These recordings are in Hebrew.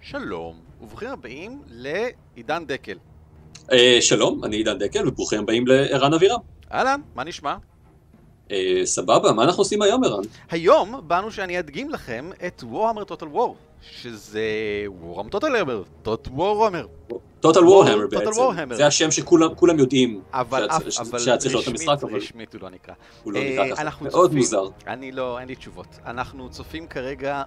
שלום, וברוכים הבאים לעידן דקל. שלום, אני עידן דקל, וברוכים הבאים לערן אבירם. אהלן, מה נשמע? סבבה, מה אנחנו עושים היום, ערן? היום באנו שאני אדגים לכם את Warhammer Total War, שזה Warhammer Total Hammer, Total Warhammer. Total Warhammer Total בעצם. Warhammer. זה השם שכולם יודעים אבל שהיה צריך להיות המשחק, אבל רשמית הוא לא נקרא. הוא לא נקרא ככה. אנחנו מאוד צופים- מוזר. אין לי תשובות. אנחנו צופים כרגע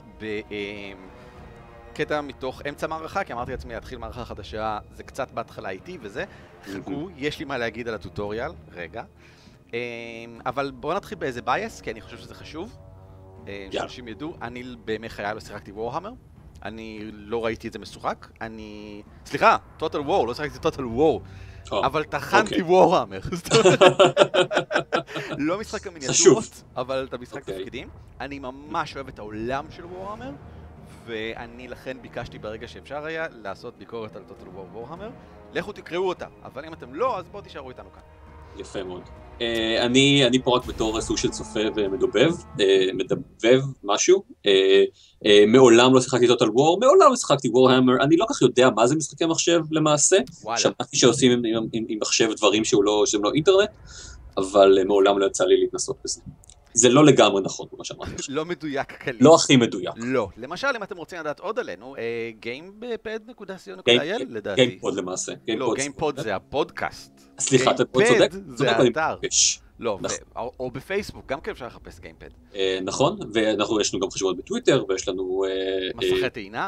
קטע מתוך אמצע מערכה, כי אמרתי לעצמי להתחיל מערכה חדשה, זה קצת בהתחלה איתי וזה. חכו, יש לי מה להגיד על הטוטוריאל, רגע. אבל בואו נתחיל באיזה בייס, כי אני חושב שזה חשוב. שאנשים ידעו, אני בימי חיי לא שיחקתי וורהמר. אני לא ראיתי את זה משוחק. סליחה, טוטל וור, לא שיחקתי טוטל וור. אבל טחנתי וורהמר. לא משחק המיניאטורות, אבל את המשחק תפקידים. אני ממש אוהב את העולם של וורהמר. ואני לכן ביקשתי ברגע שאפשר היה לעשות ביקורת על טוטל וור וורהמר. לכו תקראו אותה, אבל אם אתם לא, אז בואו תישארו איתנו כאן. יפה מאוד. אני פה רק בתור סוג של צופה ומדובב, מדבב משהו. מעולם לא שיחקתי טוטל וור, מעולם לא שיחקתי וורהמר, אני לא כך יודע מה זה משחקי מחשב למעשה. שמעתי שעושים עם מחשב דברים שהם לא אינטרנט, אבל מעולם לא יצא לי להתנסות בזה. זה לא לגמרי נכון, מה שאמרתי. לא מדויק כלי. לא הכי מדויק. לא. למשל, אם אתם רוצים לדעת עוד עלינו, gamepad.co.il לדעתי. גיימפוד למעשה. לא, גיימפוד זה הפודקאסט. סליחה, אתה צודק. גיימפד זה האתר. לא, נכון. או בפייסבוק, גם כן אפשר לחפש גיימפד. נכון, ויש לנו גם חשבונות בטוויטר, ויש לנו מסכי טעינה.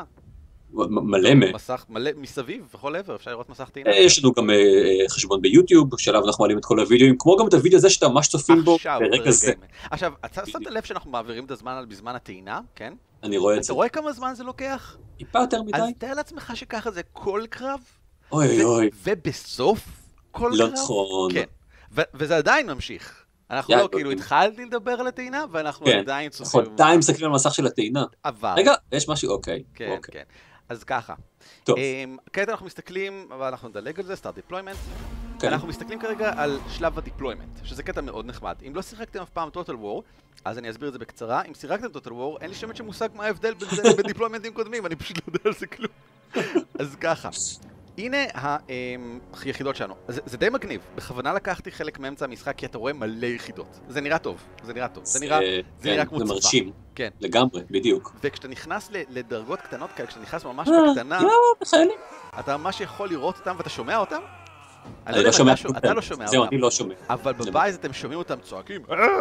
מלא מסביב, בכל עבר, אפשר לראות מסך טעינה. יש לנו גם חשבון ביוטיוב, שלב אנחנו מעלים את כל הוידאוים, כמו גם את הוידאו הזה שאתה ממש צופים בו ברגע זה. עכשיו, אתה שמת לב שאנחנו מעבירים את הזמן בזמן הטעינה, כן? אני רואה את זה. אתה רואה כמה זמן זה לוקח? טיפה יותר מדי. אז תאר לעצמך שככה זה כל קרב. אוי אוי. ובסוף כל קרב. לא נכון. כן. וזה עדיין ממשיך. אנחנו לא, כאילו, התחלתי לדבר על הטעינה, ואנחנו עדיין צופים. אנחנו עדיין מסתכלים על המסך של הטעינה. אבל. רגע, יש משהו, אוקיי. כן, כן. אז ככה. טוב. כעת אנחנו מסתכלים, אבל אנחנו נדלג על זה, Start Deployment. אנחנו מסתכלים כרגע על שלב ה-Deployment, שזה קטע מאוד נחמד. אם לא שיחקתם אף פעם Total War, אז אני אסביר את זה בקצרה. אם שיחקתם Total War, אין לי שמץ שמושג מה ההבדל בין זה בדיפלוימנטים קודמים, אני פשוט לא יודע על זה כלום. אז ככה. הנה היחידות שלנו. זה די מגניב. בכוונה לקחתי חלק מאמצע המשחק, כי אתה רואה מלא יחידות. זה נראה טוב. זה נראה כמו צבא. זה מרשים. כן. לגמרי, בדיוק. וכשאתה נכנס לדרגות קטנות כאלה, כשאתה נכנס ממש בקטנה, אתה ממש יכול לראות אותם ואתה שומע אותם? אני לא שומע. אתה לא שומע אותם. זהו, אני לא שומע. אבל בבית אתם שומעים אותם צועקים.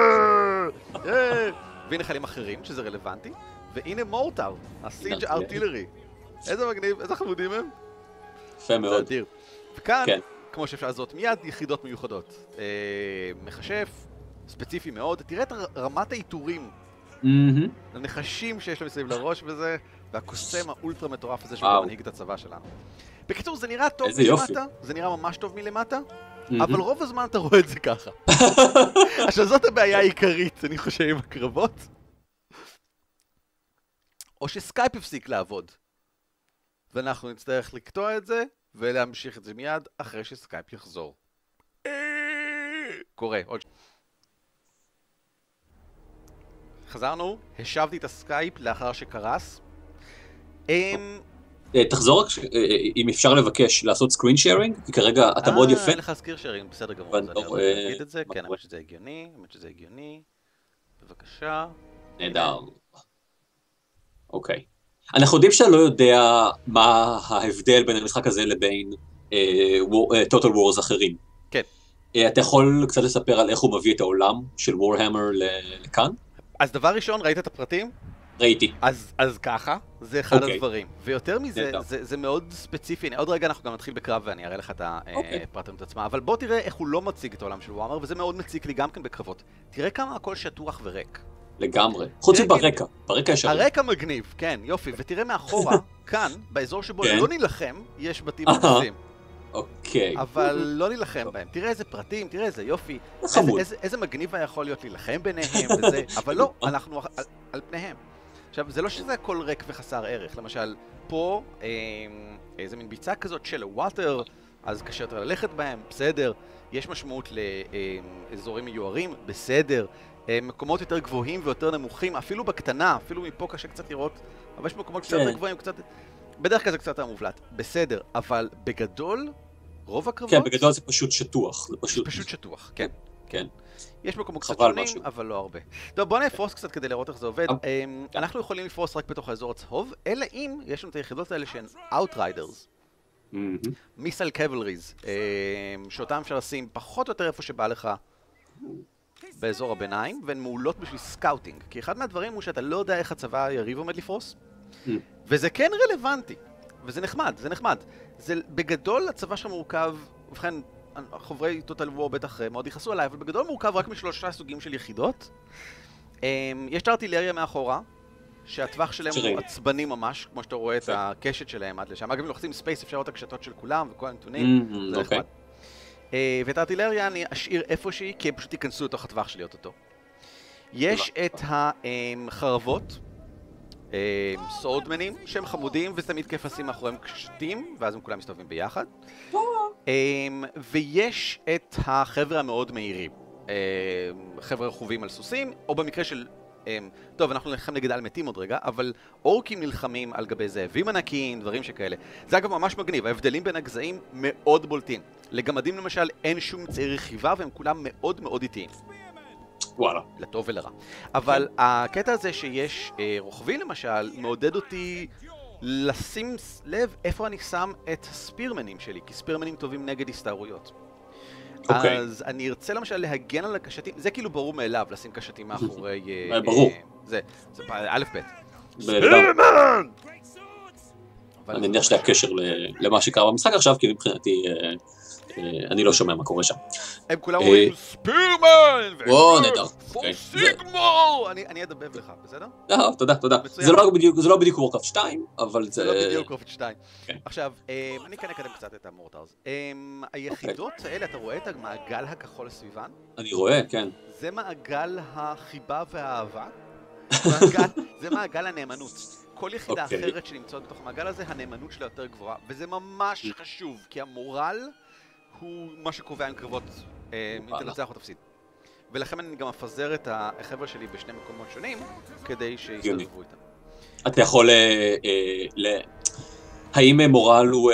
והנה חיילים אחרים, שזה רלוונטי. והנה מורטר, הסינג' ארטילרי. איזה מגניב, איזה חמודים הם. יפה מאוד. זה אדיר. וכאן, כמו שאפשר לעשות מיד, יחידות מיוחדות. מחשף, ספציפי מאוד. תראה את רמת העיטורים. הנחשים שיש לו מסביב לראש וזה, והקוסם האולטרה מטורף הזה שהוא מנהיג את הצבא שלנו. בקיצור, זה נראה טוב מלמטה, זה נראה ממש טוב מלמטה, אבל רוב הזמן אתה רואה את זה ככה. עכשיו זאת הבעיה העיקרית, אני חושב, עם הקרבות. או שסקייפ הפסיק לעבוד. ואנחנו נצטרך לקטוע את זה, ולהמשיך את זה מיד אחרי שסקייפ יחזור. קורה, עוד חזרנו, השבתי את הסקייפ לאחר שקרס. תחזור רק, אם אפשר לבקש לעשות סקרין שיירינג, כי כרגע אתה מאוד יפה. אין לך סקרין שיירינג, בסדר גמור, אז אני אגיד את זה, כן, האמת שזה הגיוני, בבקשה. נהדר. אוקיי. אנחנו יודעים שאתה לא יודע מה ההבדל בין המשחק הזה לבין Total Wars אחרים. כן. אתה יכול קצת לספר על איך הוא מביא את העולם של Warhammer לכאן? אז דבר ראשון, ראית את הפרטים? ראיתי. אז ככה, זה אחד הדברים. ויותר מזה, זה מאוד ספציפי. עוד רגע אנחנו גם נתחיל בקרב ואני אראה לך את הפרטים את עצמה. אבל בוא תראה איך הוא לא מציג את העולם של וואמר, וזה מאוד מציג לי גם כן בקרבות. תראה כמה הכל שטוח וריק. לגמרי. חוץ מברקע. ברקע יש הרבה. הרקע מגניב, כן, יופי. ותראה מאחורה, כאן, באזור שבו לא נילחם, יש בתים מנסים. אוקיי. אבל לא נילחם בהם. תראה איזה פרטים, תראה איזה יופי. איזה מגניב היה יכול להיות להילחם ביניהם וזה. אבל לא, אנחנו על פניהם. עכשיו, זה לא שזה הכל ריק וחסר ערך. למשל, פה, איזה מין ביצה כזאת של הווטר, אז קשה יותר ללכת בהם, בסדר. יש משמעות לאזורים מיוערים, בסדר. מקומות יותר גבוהים ויותר נמוכים, אפילו בקטנה, אפילו מפה קשה קצת לראות, אבל יש מקומות קצת יותר גבוהים, קצת... בדרך כלל זה קצת המובלט. בסדר, אבל בגדול, רוב הקרבות... כן, בגדול זה פשוט שטוח. זה פשוט שטוח, כן. כן. יש מקומות קצת שונים, אבל לא הרבה. טוב, בוא נפרוס קצת כדי לראות איך זה עובד. אנחנו יכולים לפרוס רק בתוך האזור הצהוב, אלא אם יש לנו את היחידות האלה שהן Outriders. מיסל קבלריז, שאותם אפשר לשים פחות או יותר איפה שבא לך באזור הביניים, והן מעולות בשביל סקאוטינג. כי אחד מהדברים הוא שאתה לא יודע איך הצבא היריב עומד לפרוס, וזה כן רלוונטי, וזה נחמד, זה נחמד. זה בגדול הצבא שמורכב, ובכן, חברי טוטל וור בטח מאוד יכעסו עליי, אבל בגדול מורכב רק משלושה סוגים של יחידות. יש את הארטילריה מאחורה, שהטווח שלהם הוא עצבני ממש, כמו שאתה רואה את הקשת שלהם עד לשם. אגב, אם לוחצים ספייס אפשר לראות את הקשתות של כולם וכל הנתונים, זה נחמד. ואת הארטילריה אני אשאיר איפושהי, כי הם פשוט ייכנסו לתוך הטווח שלי אותו. יש את החרבות, סורדמנים, שהם חמודים, וזה תמיד כיף לשים מאחוריהם קשתים, ואז הם כולם מסתובבים ביחד. ויש את החבר'ה המאוד מהירים, חבר'ה רכובים על סוסים, או במקרה של... טוב, אנחנו נלחם נגד על מתים עוד רגע, אבל אורקים נלחמים על גבי זאבים ענקיים, דברים שכאלה. זה אגב ממש מגניב, ההבדלים בין הגזעים מאוד בולטים. לגמדים למשל אין שום צעיר רכיבה, והם כולם מאוד מאוד איטיים. וואלה. לטוב ולרע. אבל הקטע הזה שיש רוכבים למשל, מעודד אותי לשים לב איפה אני שם את הספירמנים שלי, כי ספירמנים טובים נגד הסתערויות. אז אני ארצה למשל להגן על הקשתים, זה כאילו ברור מאליו, לשים קשתים מאחורי... ברור. זה א' ב'. ספירמן! אני מניח שזה הקשר למה שקרה במשחק עכשיו, כי מבחינתי אני לא שומע מה קורה שם. הם כולם אומרים ספירמן! וואו, נהדר. סיגמור! אני אדבב לך, בסדר? תודה, תודה. זה לא בדיוק וורקראפט 2, אבל זה... זה לא בדיוק וורקראפט 2. עכשיו, אני כאן אקדם קצת את המורטרס. היחידות האלה, אתה רואה את המעגל הכחול סביבן? אני רואה, כן. זה מעגל החיבה והאהבה. זה מעגל הנאמנות. כל יחידה אחרת שנמצאות בתוך המעגל הזה, הנאמנות שלה יותר גבוהה. וזה ממש חשוב, כי המורל הוא מה שקובע עם קרבות, אם תנצח או תפסיד. ולכן אני גם אפזר את החבר'ה שלי בשני מקומות שונים, כדי שיסתובבו איתם. אתה יכול האם מורל הוא...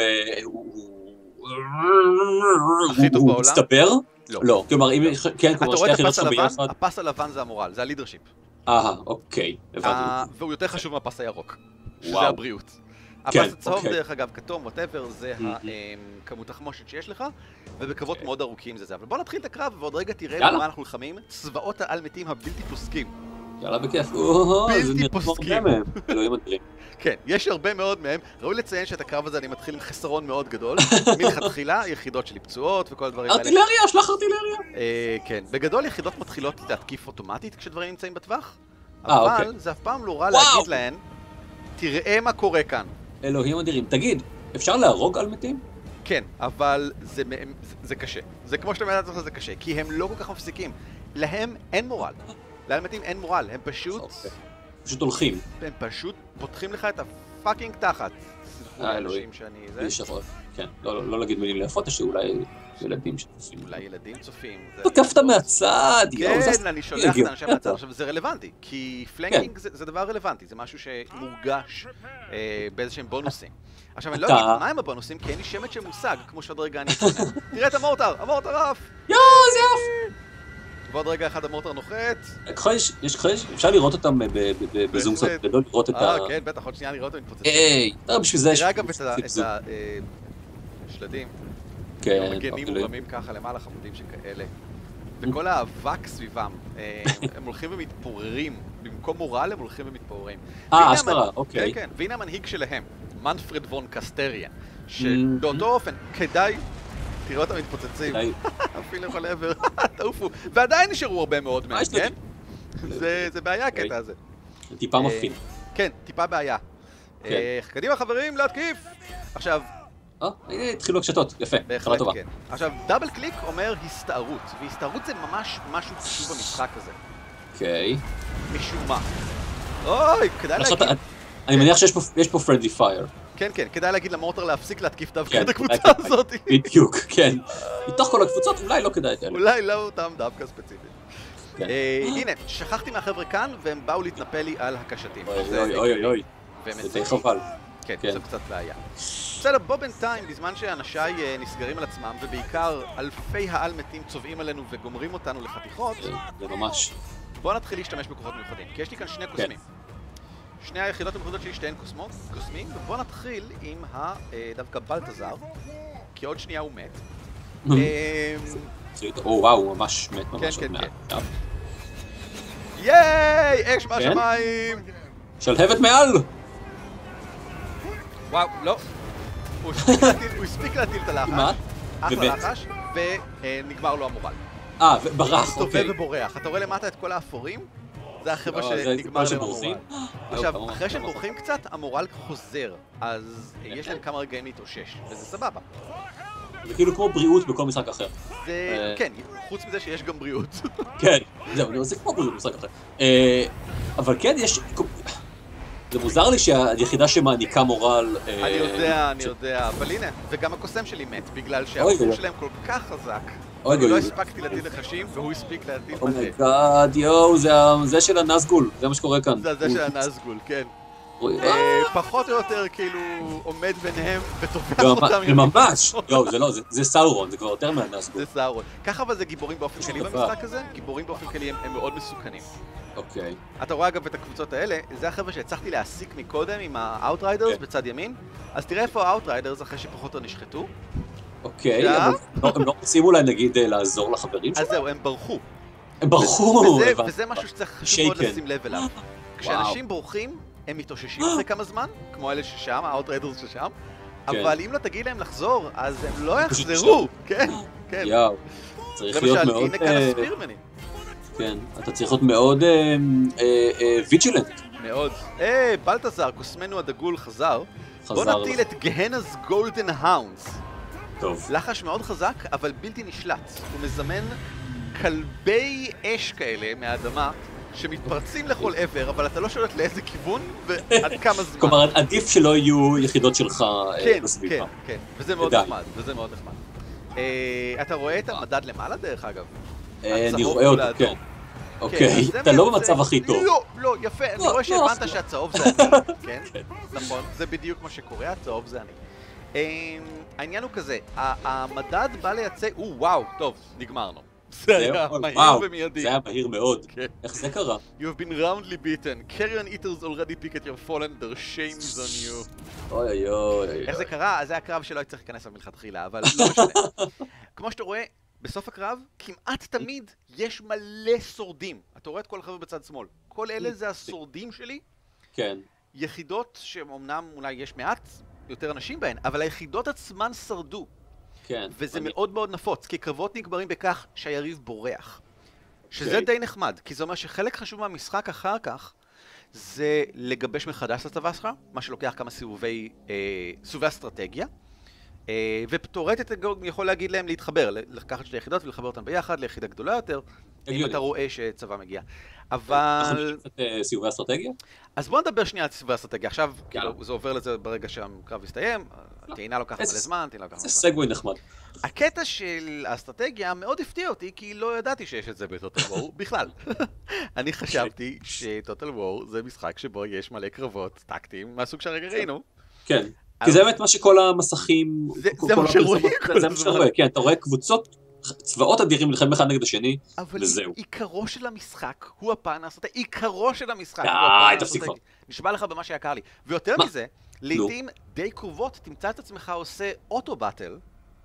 הכי טוב בעולם? מסתבר? לא. כלומר, אם... כן, אתה רואה את הפס הלבן? הפס הלבן זה המורל, זה הלידרשיפ. אוקיי, הבנתי. והוא יותר חשוב מהפס הירוק, שזה הבריאות. הפס הצהוב, דרך אגב, כתום, whatever, זה כמות החמושת שיש לך, ובקרבות מאוד ארוכים זה זה. אבל בוא נתחיל את הקרב, ועוד רגע תראה במה אנחנו נלחמים, צבאות העל מתים הבלתי פוסקים. יאללה, בכיף. בלתי פוסקים. אלוהים אדירים. כן, יש הרבה מאוד מהם. ראוי לציין שאת הקרב הזה אני מתחיל עם חסרון מאוד גדול. מלכתחילה, יחידות שלי פצועות וכל הדברים האלה. ארטילריה, שלח ארטילריה. כן, בגדול יחידות מתחילות להתקיף אוטומטית כשדברים נמצאים בטווח, אבל זה אף פעם לא רע להגיד להן, תראה מה קורה כאן. אלוהים אדירים. תגיד, אפשר להרוג על מתים? כן, אבל זה קשה. זה כמו שאתה מדעת לך, זה קשה, כי הם לא כל כך מפסיקים. להם אין מורל. לעל מתים אין מורל, הם פשוט הולכים. הם פשוט פותחים לך את הפאקינג תחת. אלוהים. כן, לא להגיד מילים ליפות, יש אולי ילדים שצופים. אולי ילדים צופים. תקפת מהצד, כן, אני שולח את האנשים מהצד. עכשיו, זה רלוונטי, כי פלנקינג זה דבר רלוונטי, זה משהו שמורגש באיזשהם בונוסים. עכשיו, אני לא אגיד מה הם הבונוסים, כי אין לי שמץ שמושג, כמו שעוד רגע אני אתפונה. תראה את המורטר, המורטר עף! זה יף! ועוד רגע אחד המורטר נוחת. יש חש? אפשר לראות אותם בזום קצת גדול, לראות את ה... כן, בטח, עוד שנייה לראות אותם מתפוצצים. בשביל זה יש... תראה אגב את השלדים. כן, מגנים מורמים ככה למעלה חמודים שכאלה. וכל האבק סביבם, הם הולכים ומתפוררים. במקום מורל הם הולכים ומתפוררים. אשכרה, אוקיי. כן, כן, והנה המנהיג שלהם, מנפרד וון קסטריאן, שבאותו אופן כדאי... תראה אותם מתפוצצים, אפילו לכל עבר, תעופו, ועדיין נשארו הרבה מאוד מהם, כן? זה בעיה הקטע הזה. טיפה מפחיד. כן, טיפה בעיה. קדימה חברים, להתקיף! עכשיו... התחילו הקשתות, יפה, התחלה טובה. עכשיו, דאבל קליק אומר הסתערות, והסתערות זה ממש משהו חשוב במשחק הזה. אוקיי. משום מה. אוי, כדאי להגיד... אני מניח שיש פה friendly fire. כן, כן, כדאי להגיד למורטר להפסיק להתקיף דווקא את הקבוצה הזאת. בדיוק, כן. מתוך כל הקבוצות אולי לא כדאי את אלה. אולי לא אותם דווקא ספציפית. הנה, שכחתי מהחבר'ה כאן והם באו להתנפל לי על הקשתים. אוי, זה די חבל. כן, זה קצת בעיה. בסדר, בוא בינתיים, בזמן שאנשיי נסגרים על עצמם, ובעיקר אלפי העל מתים צובעים עלינו וגומרים אותנו לחתיכות, זה ממש. בוא נתחיל להשתמש בכוחות מיוחדים, כי יש לי כאן שני קוסמים. שני היחידות המיוחדות שלי שתיהן קוסמים, ובוא נתחיל עם דווקא בלטזר, כי עוד שנייה הוא מת. וואו, הוא ממש מת ממש. כן, כן, כן. ייי! אש מהשמיים! שלהבת מעל! וואו, לא. הוא הספיק להטיל את הלחש. אף הלחש, ונגמר לו המורל. ברח, אוקיי. מסתובב ובורח. אתה רואה למטה את כל האפורים? זה החבר'ה שנגמר להם המורל. עכשיו, אחרי שהם בורחים קצת, המורל חוזר. אז יש להם כמה רגעים להתאושש, וזה סבבה. זה כאילו כמו בריאות בכל משחק אחר. כן, חוץ מזה שיש גם בריאות. כן, זהו, זה כמו בריאות במשחק אחר. אבל כן, יש... זה מוזר לי שהיחידה שמעניקה מורל... אני יודע, אבל הנה, וגם הקוסם שלי מת, בגלל שהאופן שלהם כל כך חזק. אני לא הספקתי להטיל לחשים, והוא הספיק להטיל מלא. אומייגאד, יואו, זה של הנזגול, זה מה שקורה כאן. זה של הנזגול, כן. פחות או יותר כאילו עומד ביניהם וטופח אותם. ממש! יואו, זה לא, זה סאורון, זה כבר יותר מהנזגול. זה סאורון. ככה אבל זה גיבורים באופן כללי במשחק הזה, גיבורים באופן כללי הם מאוד מסוכנים. אוקיי. אתה רואה אגב את הקבוצות האלה, זה החבר'ה שהצלחתי להסיק מקודם עם האוטריידרס בצד ימין. אז תראה איפה האוטריידרס אחרי שפחות או נשחטו. אוקיי, אבל הם לא רוצים אולי נגיד לעזור לחברים שלהם? אז זהו, הם ברחו. הם ברחו! וזה משהו שצריך חשוב מאוד לשים לב אליו. כשאנשים בורחים, הם מתאוששים אחרי כמה זמן, כמו אלה ששם, האוטריידרס ששם. אבל אם לא תגיד להם לחזור, אז הם לא יחזרו. כן, כן. יאו, צריך להיות מאוד... למשל, הנה כאן הספירמנים. כן, אתה צריך להיות מאוד ויג'ילנט. מאוד. בלטזר, קוסמנו הדגול חזר. בוא נטיל את גהנס גולדן האונדס. טוב. לחש מאוד חזק, אבל בלתי נשלט. הוא מזמן כלבי אש כאלה מהאדמה, שמתפרצים לכל עבר, אבל אתה לא שואלת לאיזה כיוון ועד כמה זמן. כלומר, עדיף שלא יהיו יחידות שלך בסביבה. כן, כן, וזה מאוד נחמד, וזה מאוד נחמד. אתה רואה את המדד למעלה דרך אגב? אני רואה אותו, כן. אוקיי, אתה לא במצב הכי טוב. לא, יפה, אני רואה שהבנת שהצהוב זה אני, כן? נכון, זה בדיוק מה שקורה, הצהוב זה אני. העניין הוא כזה, המדד בא לייצא, וואו, טוב, נגמרנו. זה היה מהיר ומיידי. זה היה מהיר מאוד. איך זה קרה? You have been roundly beaten. Carrion eaters already pick at your fallen, their shames on you. אוי אוי. איך זה קרה? אז זה הקרב שלא צריך להיכנס מלכתחילה, אבל לא משנה. כמו שאתה רואה, בסוף הקרב, כמעט תמיד יש מלא שורדים. אתה רואה את כל החבר'ה בצד שמאל. כל אלה זה השורדים שלי. כן. יחידות שאומנם אולי יש מעט יותר אנשים בהן, אבל היחידות עצמן שרדו. כן. וזה מאוד מאוד נפוץ, כי קרבות נגמרים בכך שהיריב בורח. שזה די נחמד, כי זה אומר שחלק חשוב מהמשחק אחר כך, זה לגבש מחדש את הצבא שלך, מה שלוקח כמה סיבובי אסטרטגיה, ותאורטית יכול להגיד להם להתחבר, לקחת שתי יחידות ולחבר אותן ביחד ליחידה גדולה יותר, אם אתה רואה שצבא מגיע. אבל... סיבובי אסטרטגיה? אז בוא נדבר שנייה על סיבובי אסטרטגיה. עכשיו, זה עובר לזה ברגע שהקרב יסתיים, טעינה לוקחת מלא זמן, טעינה לוקחת מלא זמן. זה סגווי נחמד. הקטע של האסטרטגיה מאוד הפתיע אותי, כי לא ידעתי שיש את זה בטוטל וור בכלל. אני חשבתי שטוטל וור זה משחק שבו יש מלא קרבות טקטיים מהסוג שהרגע ראינו. כן, כי זה באמת מה שכל המסכים... זה מה שרואים. זה מה שרואה, כן, אתה רואה קבוצות, צבאות אדירים נלחמים אחד נגד השני, וזהו. אבל עיקרו של המשחק הוא הפן האסטרטגי, עיקרו של המשחק הוא הפן האסטרטגי. נשבע לך במה שיקר לי. ויותר מזה, לעתים די קרובות תמצא את עצמך עושה אוטו-באטל,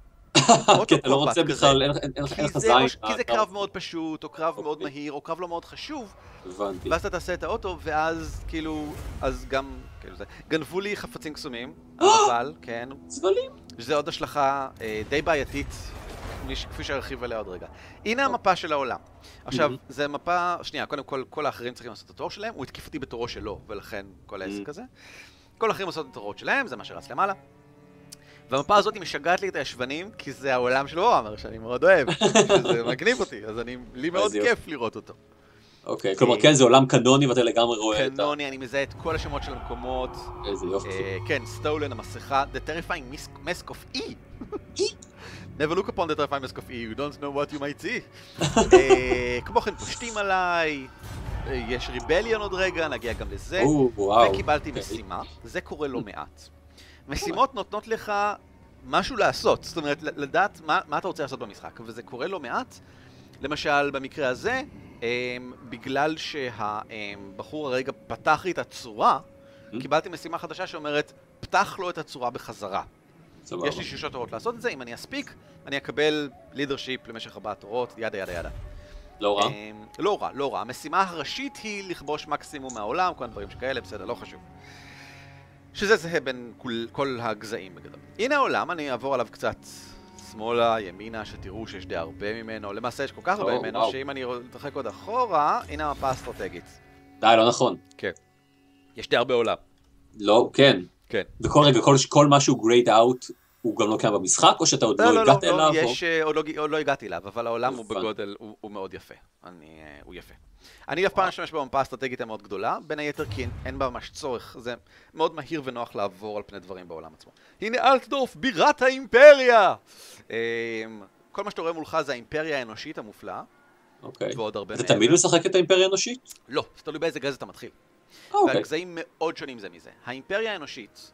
כי אתה לא רוצה בכלל, אין לך זין. כי זה קרב מאוד פשוט, או קרב מאוד מהיר, או קרב לא מאוד חשוב. הבנתי. ואז אתה תעשה את האוטו, ואז כאילו, אז גם, כאילו זה, גנבו לי חפצים קסומים, אבל, כן. צבלים. שזה עוד השלכה די בעייתית, כפי שהרחיב עליה עוד רגע. הנה המפה של העולם. עכשיו, זה מפה, שנייה, קודם כל האחרים צריכים לעשות את התור שלהם, הוא התקיף אותי בתורו שלו, ולכן כל העסק הזה. כל האחרים עושות את התורות שלהם, זה מה שרץ למעלה. והמפה הזאת היא משגעת לי את הישבנים, כי זה העולם של וורהמר, שאני מאוד אוהב, שזה מגניב אותי, אז לי מאוד כיף לראות אותו. אוקיי, כלומר כן, זה עולם קנוני ואתה לגמרי רואה את ה... קנוני, אני מזהה את כל השמות של המקומות. איזה יופי. כן, סטולן, המסכה, The Terrifying Mask of E. Never look upon the Terrifying Mask of E, you don't know what you might see. כמו כן, פושטים עליי. יש ריבליון עוד רגע, נגיע גם לזה, וקיבלתי משימה, זה קורה לא מעט. משימות נותנות לך משהו לעשות, זאת אומרת, לדעת מה אתה רוצה לעשות במשחק, וזה קורה לא מעט. למשל, במקרה הזה, בגלל שהבחור הרגע פתח לי את הצורה, קיבלתי משימה חדשה שאומרת, פתח לו את הצורה בחזרה. יש לי 6 תורות לעשות את זה, אם אני אספיק, אני אקבל לידרשיפ למשך 4 תורות, ידה ידה ידה. לא רע? לא רע, לא רע. המשימה הראשית היא לכבוש מקסימום מהעולם, כל הדברים שכאלה, בסדר, לא חשוב. שזה זהה בין כל הגזעים בגדול. הנה העולם, אני אעבור עליו קצת שמאלה, ימינה, שתראו שיש די הרבה ממנו. למעשה יש כל כך הרבה ממנו, שאם אני אתרחק עוד אחורה, הנה המפה האסטרטגית. די, לא נכון. כן. יש די הרבה עולם. לא, כן. כן. וכל רגע, כל משהו grayed out, הוא גם לא קיים במשחק, או שאתה עוד לא הגעת אליו? עוד לא הגעתי אליו, אבל העולם הוא בגודל, הוא מאוד יפה. הוא יפה. אני אף פעם משתמש במפה האסטרטגית המאוד גדולה, בין היתר כי אין בה ממש צורך, זה מאוד מהיר ונוח לעבור על פני דברים בעולם עצמו. הנה אלטדורף, בירת האימפריה! כל מה שאתה רואה מולך זה האימפריה האנושית המופלאה, ועוד הרבה אתה תמיד משחק את האימפריה האנושית? לא, זה תלוי באיזה גזע אתה מתחיל. והגזעים מאוד שונים זה מזה. האימפריה האנושית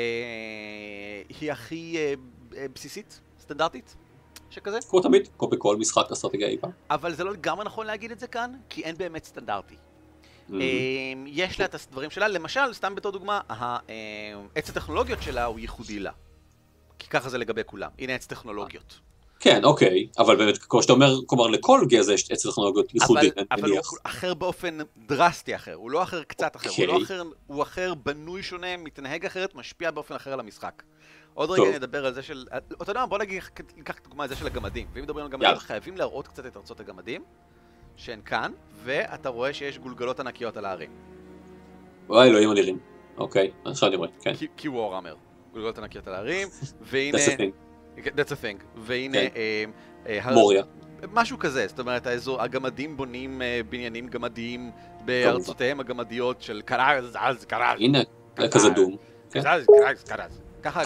היא הכי בסיסית, סטנדרטית, שכזה. כמו תמיד, כמו בכל משחק אסטרטגיה אי פעם. אבל זה לא לגמרי נכון להגיד את זה כאן, כי אין באמת סטנדרטי. יש לה את הדברים שלה, למשל, סתם בתור דוגמה, העץ הטכנולוגיות שלה הוא ייחודי לה. כי ככה זה לגבי כולם. הנה עץ טכנולוגיות. כן, אוקיי, אבל באמת, כמו שאתה אומר, כלומר, לכל גזע יש עץ טכנולוגיות ייחודי. אבל הוא אחר באופן דרסטי אחר, הוא לא אחר קצת אחר, הוא אחר בנוי שונה, מתנהג אחרת, משפיע באופן אחר על המשחק. עוד רגע נדבר על זה של... אתה יודע מה, בוא ניקח דוגמה על זה של הגמדים. ואם מדברים על גמדים, חייבים להראות קצת את ארצות הגמדים, שהן כאן, ואתה רואה שיש גולגלות ענקיות על הערים. וואי, אלוהים אדירים. אוקיי, עכשיו אני רואה, כן. כי וורהמר. גולגלות ענקיות על הערים, והנה... That's a thing. והנה... מוריה. משהו כזה, זאת אומרת, הגמדים בונים בניינים גמדיים בארצותיהם הגמדיות של קרז, הנה, כזה דום. קרז.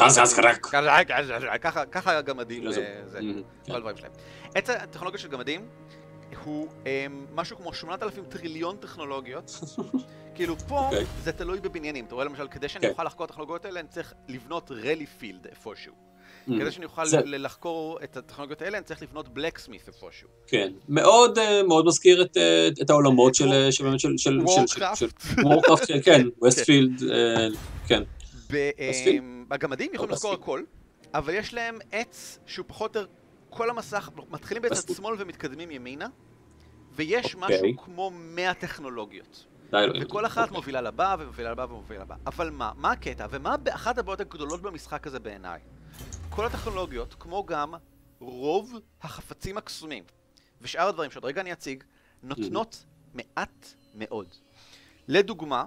ככה הגמדים, זה כל הדברים שלהם. עץ הטכנולוגיה של גמדים הוא משהו כמו 8,000 טריליון טכנולוגיות. כאילו פה זה תלוי בבניינים. אתה רואה למשל, כדי שאני אוכל לחקור את הטכנולוגיות האלה, אני צריך לבנות רלי פילד איפשהו. כדי שאני אוכל לחקור את הטכנולוגיות האלה, אני צריך לבנות בלקסמית איפשהו. כן, מאוד מזכיר את העולמות של וורקראפט, כן, ווסטפילד, כן. הגמדים יכולים לחקור הכל, אבל יש להם עץ שהוא פחות או יותר, כל המסך, מתחילים בצד שמאל ומתקדמים ימינה, ויש משהו כמו 100 טכנולוגיות. וכל אחת מובילה לבא ומובילה לבא ומובילה לבא. אבל מה הקטע? ומה אחת הבעיות הגדולות במשחק הזה בעיניי? כל הטכנולוגיות, כמו גם רוב החפצים הקסומים, ושאר הדברים שעוד רגע אני אציג, נותנות מעט מאוד. לדוגמה,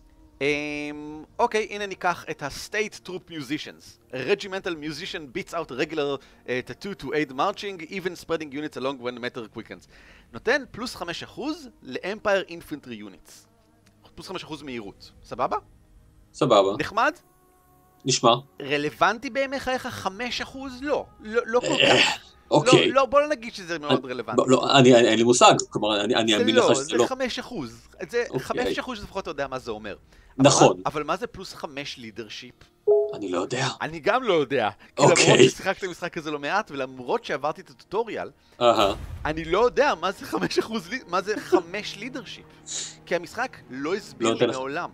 אוקיי, הנה ניקח את ה-State Troop Musicians. A regimental musician beats out regular tattoo to aid marching, even spreading units along when the matter quickens. נותן פלוס 5% ל-Empire Infantry Units. פלוס 5% מהירות. סבבה? סבבה. נחמד? נשמע. רלוונטי בימיך איך 5%? לא. לא כל כך. אוקיי. לא, בוא נגיד שזה מאוד רלוונטי. לא, אין לי מושג. כלומר, אני אאמין לך שזה לא. זה 5%. 5% לפחות אתה יודע מה זה אומר. נכון. אבל מה זה פלוס 5 לידרשיפ? אני לא יודע. אני גם לא יודע. כי למרות ששיחקתי משחק כזה לא מעט, ולמרות שעברתי את הטוטוריאל, אני לא יודע מה זה 5 לידרשיפ. כי המשחק לא הסביר לי מעולם.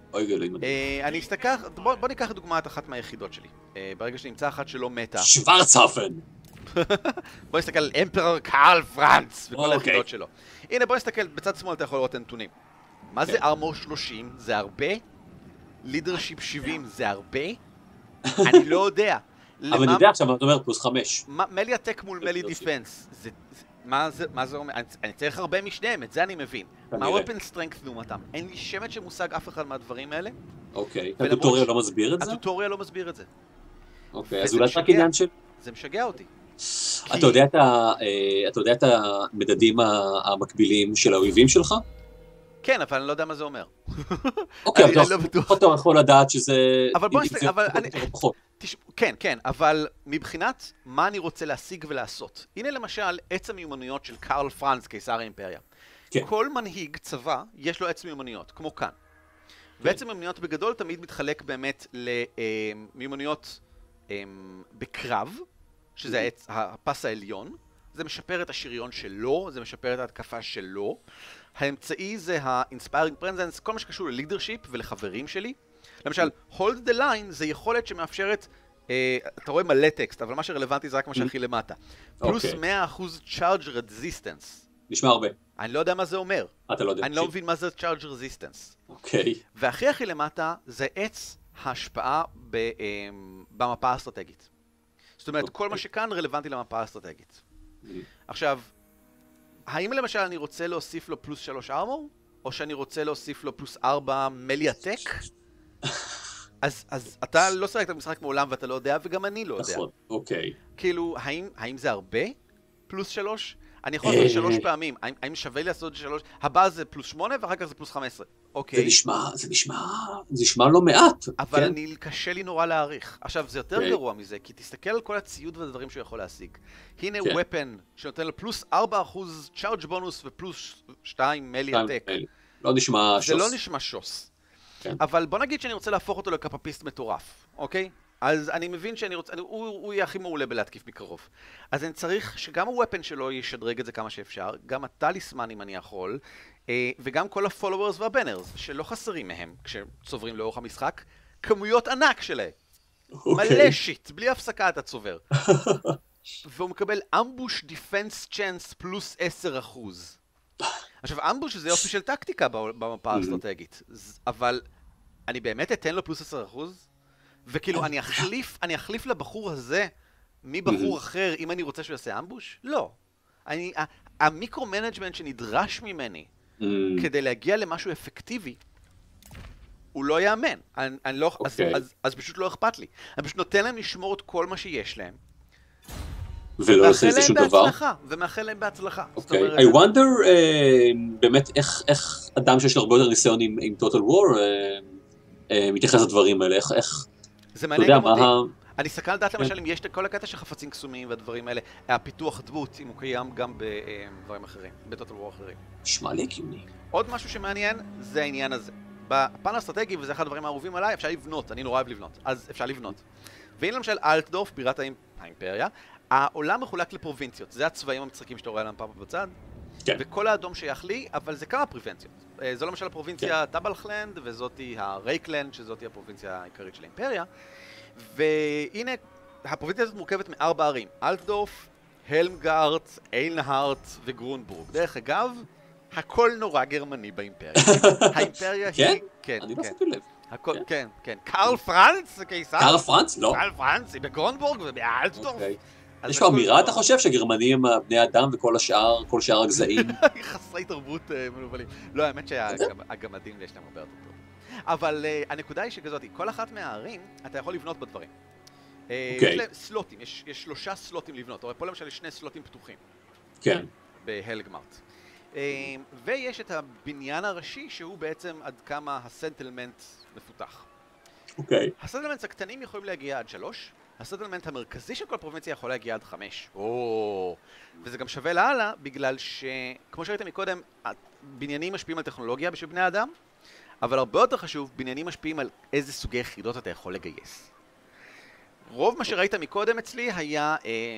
אני אסתכל, בוא ניקח דוגמת אחת מהיחידות שלי. ברגע שנמצא אחת שלא מתה. שוורצהפן! בוא נסתכל על אמפרר קארל פרנץ וכל היחידות שלו. הנה בוא נסתכל, בצד שמאל אתה יכול לראות הנתונים. מה זה ארמור 30? זה הרבה? לידרשיפ 70 זה הרבה? אני לא יודע. אבל אני יודע עכשיו, אתה אומר פלוס 5. מלי הטק מול מלי דיפנס. מה זה אומר? אני צריך הרבה משניהם, את זה אני מבין. מה weapon strength לעומתם? אין לי שמץ שמושג אף אחד מהדברים האלה. אוקיי, הטוטוריאל לא מסביר את זה? הטוטוריאל לא מסביר את זה. אוקיי, אז אולי רק עניין של... זה משגע אותי. אתה יודע את המדדים המקבילים של האויבים שלך? כן, אבל אני לא יודע מה זה אומר. אוקיי, אתה יכול לדעת שזה... אבל בוא נסתכל, כן, אבל מבחינת מה אני רוצה להשיג ולעשות. הנה למשל, עץ המיומנויות של קארל פרנץ, קיסר האימפריה. כל מנהיג צבא יש לו עץ מיומנויות, כמו כאן. ועץ מיומנויות בגדול תמיד מתחלק באמת למיומנויות בקרב, שזה הפס העליון, זה משפר את השריון שלו, זה משפר את ההתקפה שלו. האמצעי זה ה-Inspiring Presence, כל מה שקשור ל-Leadership ולחברים שלי. למשל, Hold the Line זה יכולת שמאפשרת, אתה רואה מלא טקסט, אבל מה שרלוונטי זה רק מה שהכי למטה. פלוס 100% Charge Resistance. נשמע הרבה. אני לא יודע מה זה אומר. אתה לא יודע. אני לא מבין מה זה Charge Resistance. אוקיי. והכי הכי למטה זה עץ ההשפעה במפה האסטרטגית. זאת אומרת, כל מה שכאן רלוונטי למפה האסטרטגית. עכשיו, האם למשל אני רוצה להוסיף לו פלוס 3 ארמור? או שאני רוצה להוסיף לו פלוס 4 מליאטק? אז אתה לא שחקת במשחק מעולם ואתה לא יודע, וגם אני לא יודע. נכון, אוקיי. כאילו, האם זה הרבה? פלוס 3? אני יכול לעשות 3 פעמים. האם שווה לי לעשות 3? הבא זה פלוס 8 ואחר כך זה פלוס 15. אוקיי. זה נשמע לא מעט. אבל קשה לי נורא להעריך. עכשיו, זה יותר גרוע מזה, כי תסתכל על כל הציוד והדברים שהוא יכול להשיג. הנה ופן שנותן לו פלוס 4% צ'ארג' בונוס ופלוס 2 מליאטק. לא נשמע שוס. זה לא נשמע שוס. אבל בוא נגיד שאני רוצה להפוך אותו לקפפיסט מטורף, אוקיי? אז אני מבין הוא יהיה הכי מעולה בלהתקיף מקרוב. אז אני צריך שגם הוופן שלו ישדרג את זה כמה שאפשר, גם הטליסמן אם אני יכול, וגם כל הפולוורס והבנרס, שלא חסרים מהם כשצוברים לאורך המשחק, כמויות ענק שלהם. מלא שיט, בלי הפסקה אתה צובר. והוא מקבל אמבוש דיפנס צ'אנס פלוס 10%. עכשיו, אמבוש זה יופי של טקטיקה במפה האסטרטגית, אבל אני באמת אתן לו פלוס 10%? וכאילו, אני אחליף לבחור הזה מבחור אחר אם אני רוצה שהוא יעשה אמבוש? לא. המיקרו-מנג'מנט שנדרש ממני כדי להגיע למשהו אפקטיבי, הוא לא יאמן. אז פשוט לא אכפת לי. אני פשוט נותן להם לשמור את כל מה שיש להם. ולא עושה איזה שום דבר. ומאחל להם בהצלחה. אוקיי. I wonder באמת איך אדם שיש לו הרבה יותר ניסיון עם Total War מתייחס לדברים האלה. איך... זה מעניין גם אותי. אני סקרן לדעת למשל אם יש כל הקטע של חפצים קסומים והדברים האלה, הפיתוח דמות, אם הוא קיים גם בדברים אחרים, בטוטל וור אחרים. נשמע לי הגיוני. עוד משהו שמעניין זה העניין הזה. בפן האסטרטגי, וזה אחד הדברים האהובים עליי, אפשר לבנות, אני נורא אוהב לבנות, אז אפשר לבנות. והנה למשל אלטדורף, בירת האימפריה, העולם מחולק לפרובינציות, זה הצבעים המצחיקים שאתה רואה עליהם פעם בצד, וכל האדום שייך לי, אבל זה כמה פרובינציות. זו למשל הפרובינציה טאבלחלנד, וזאתי הרייקלנד, שזאתי הפרובינציה העיקרית של האימפריה. והנה, הפרובינציה הזאת מורכבת מ4 ערים, אלטדורף, הלמגארט, איינהארט וגרונבורג. דרך אגב, הכל נורא גרמני באימפריה. האימפריה היא... כן? אני לא שמתי לב. כן, כן. קארל פרנץ, קיסר? קארל פרנץ? לא. קארל פרנץ, היא בגרונבורג ובאלטדורף. יש פה אמירה, אתה חושב, שהגרמנים הם בני אדם וכל השאר, כל שאר הגזעים? חסרי תרבות מנובלים. לא, האמת שהגמדים יש להם הרבה יותר טוב. אבל הנקודה היא שכזאת, כל אחת מהערים, אתה יכול לבנות בדברים. יש להם סלוטים, יש 3 סלוטים לבנות. אתה רואה, פה למשל יש 2 סלוטים פתוחים. כן. בהלגמארט. ויש את הבניין הראשי, שהוא בעצם עד כמה הסנטלמנט מפותח. אוקיי. הסנטלמנטס הקטנים יכולים להגיע עד 3, הסנטלמנט המרכזי של כל פרובינציה יכול להגיע עד 5. וזה גם שווה להלאה, בגלל שכמו שראיתם מקודם, בניינים משפיעים על טכנולוגיה בשביל בני אדם, אבל הרבה יותר חשוב, בניינים משפיעים על איזה סוגי יחידות אתה יכול לגייס. רוב מה שראית מקודם אצלי היה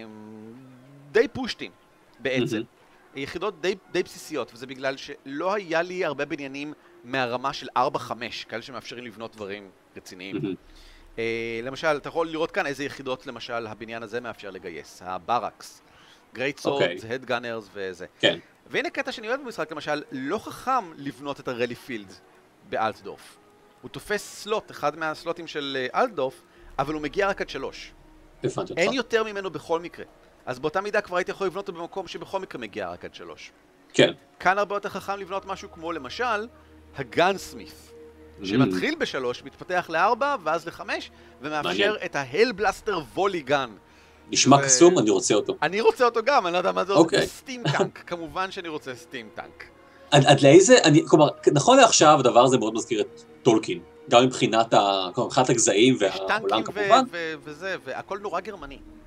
די פושטים בעצם. יחידות די בסיסיות, וזה בגלל שלא היה לי הרבה בניינים מהרמה של 4-5, כאלה שמאפשרים לבנות דברים רציניים. למשל, אתה יכול לראות כאן איזה יחידות, למשל, הבניין הזה מאפשר לגייס. הברקס, גרייט סורדס, הד גאנרס וזה. כן. והנה קטע שאני אוהב במשחק, למשל, לא חכם לבנות את הרלי פילד באלטדורף. הוא תופס סלוט, אחד מהסלוטים של אלטדורף, אבל הוא מגיע רק עד 3. אין יותר ממנו בכל מקרה. אז באותה מידה כבר הייתי יכול לבנות אותו במקום שבכל מקרה מגיע רק עד 3. כן. כאן הרבה יותר חכם לבנות משהו כמו למשל, הגאנסמית, שמתחיל ב3, מתפתח ל4 ואז ל5, ומאפשר את ההלבלסטר ווליגן. נשמע קסום, אני רוצה אותו. אני רוצה אותו גם, אני לא יודע מה זה עושה. סטים טנק, כמובן שאני רוצה סטים טנק. עד לאיזה, כלומר, נכון לעכשיו הדבר הזה מאוד מזכיר את טולקין, גם מבחינת הגזעים והעולם כמובן. וזה, והכל נורא גרמני.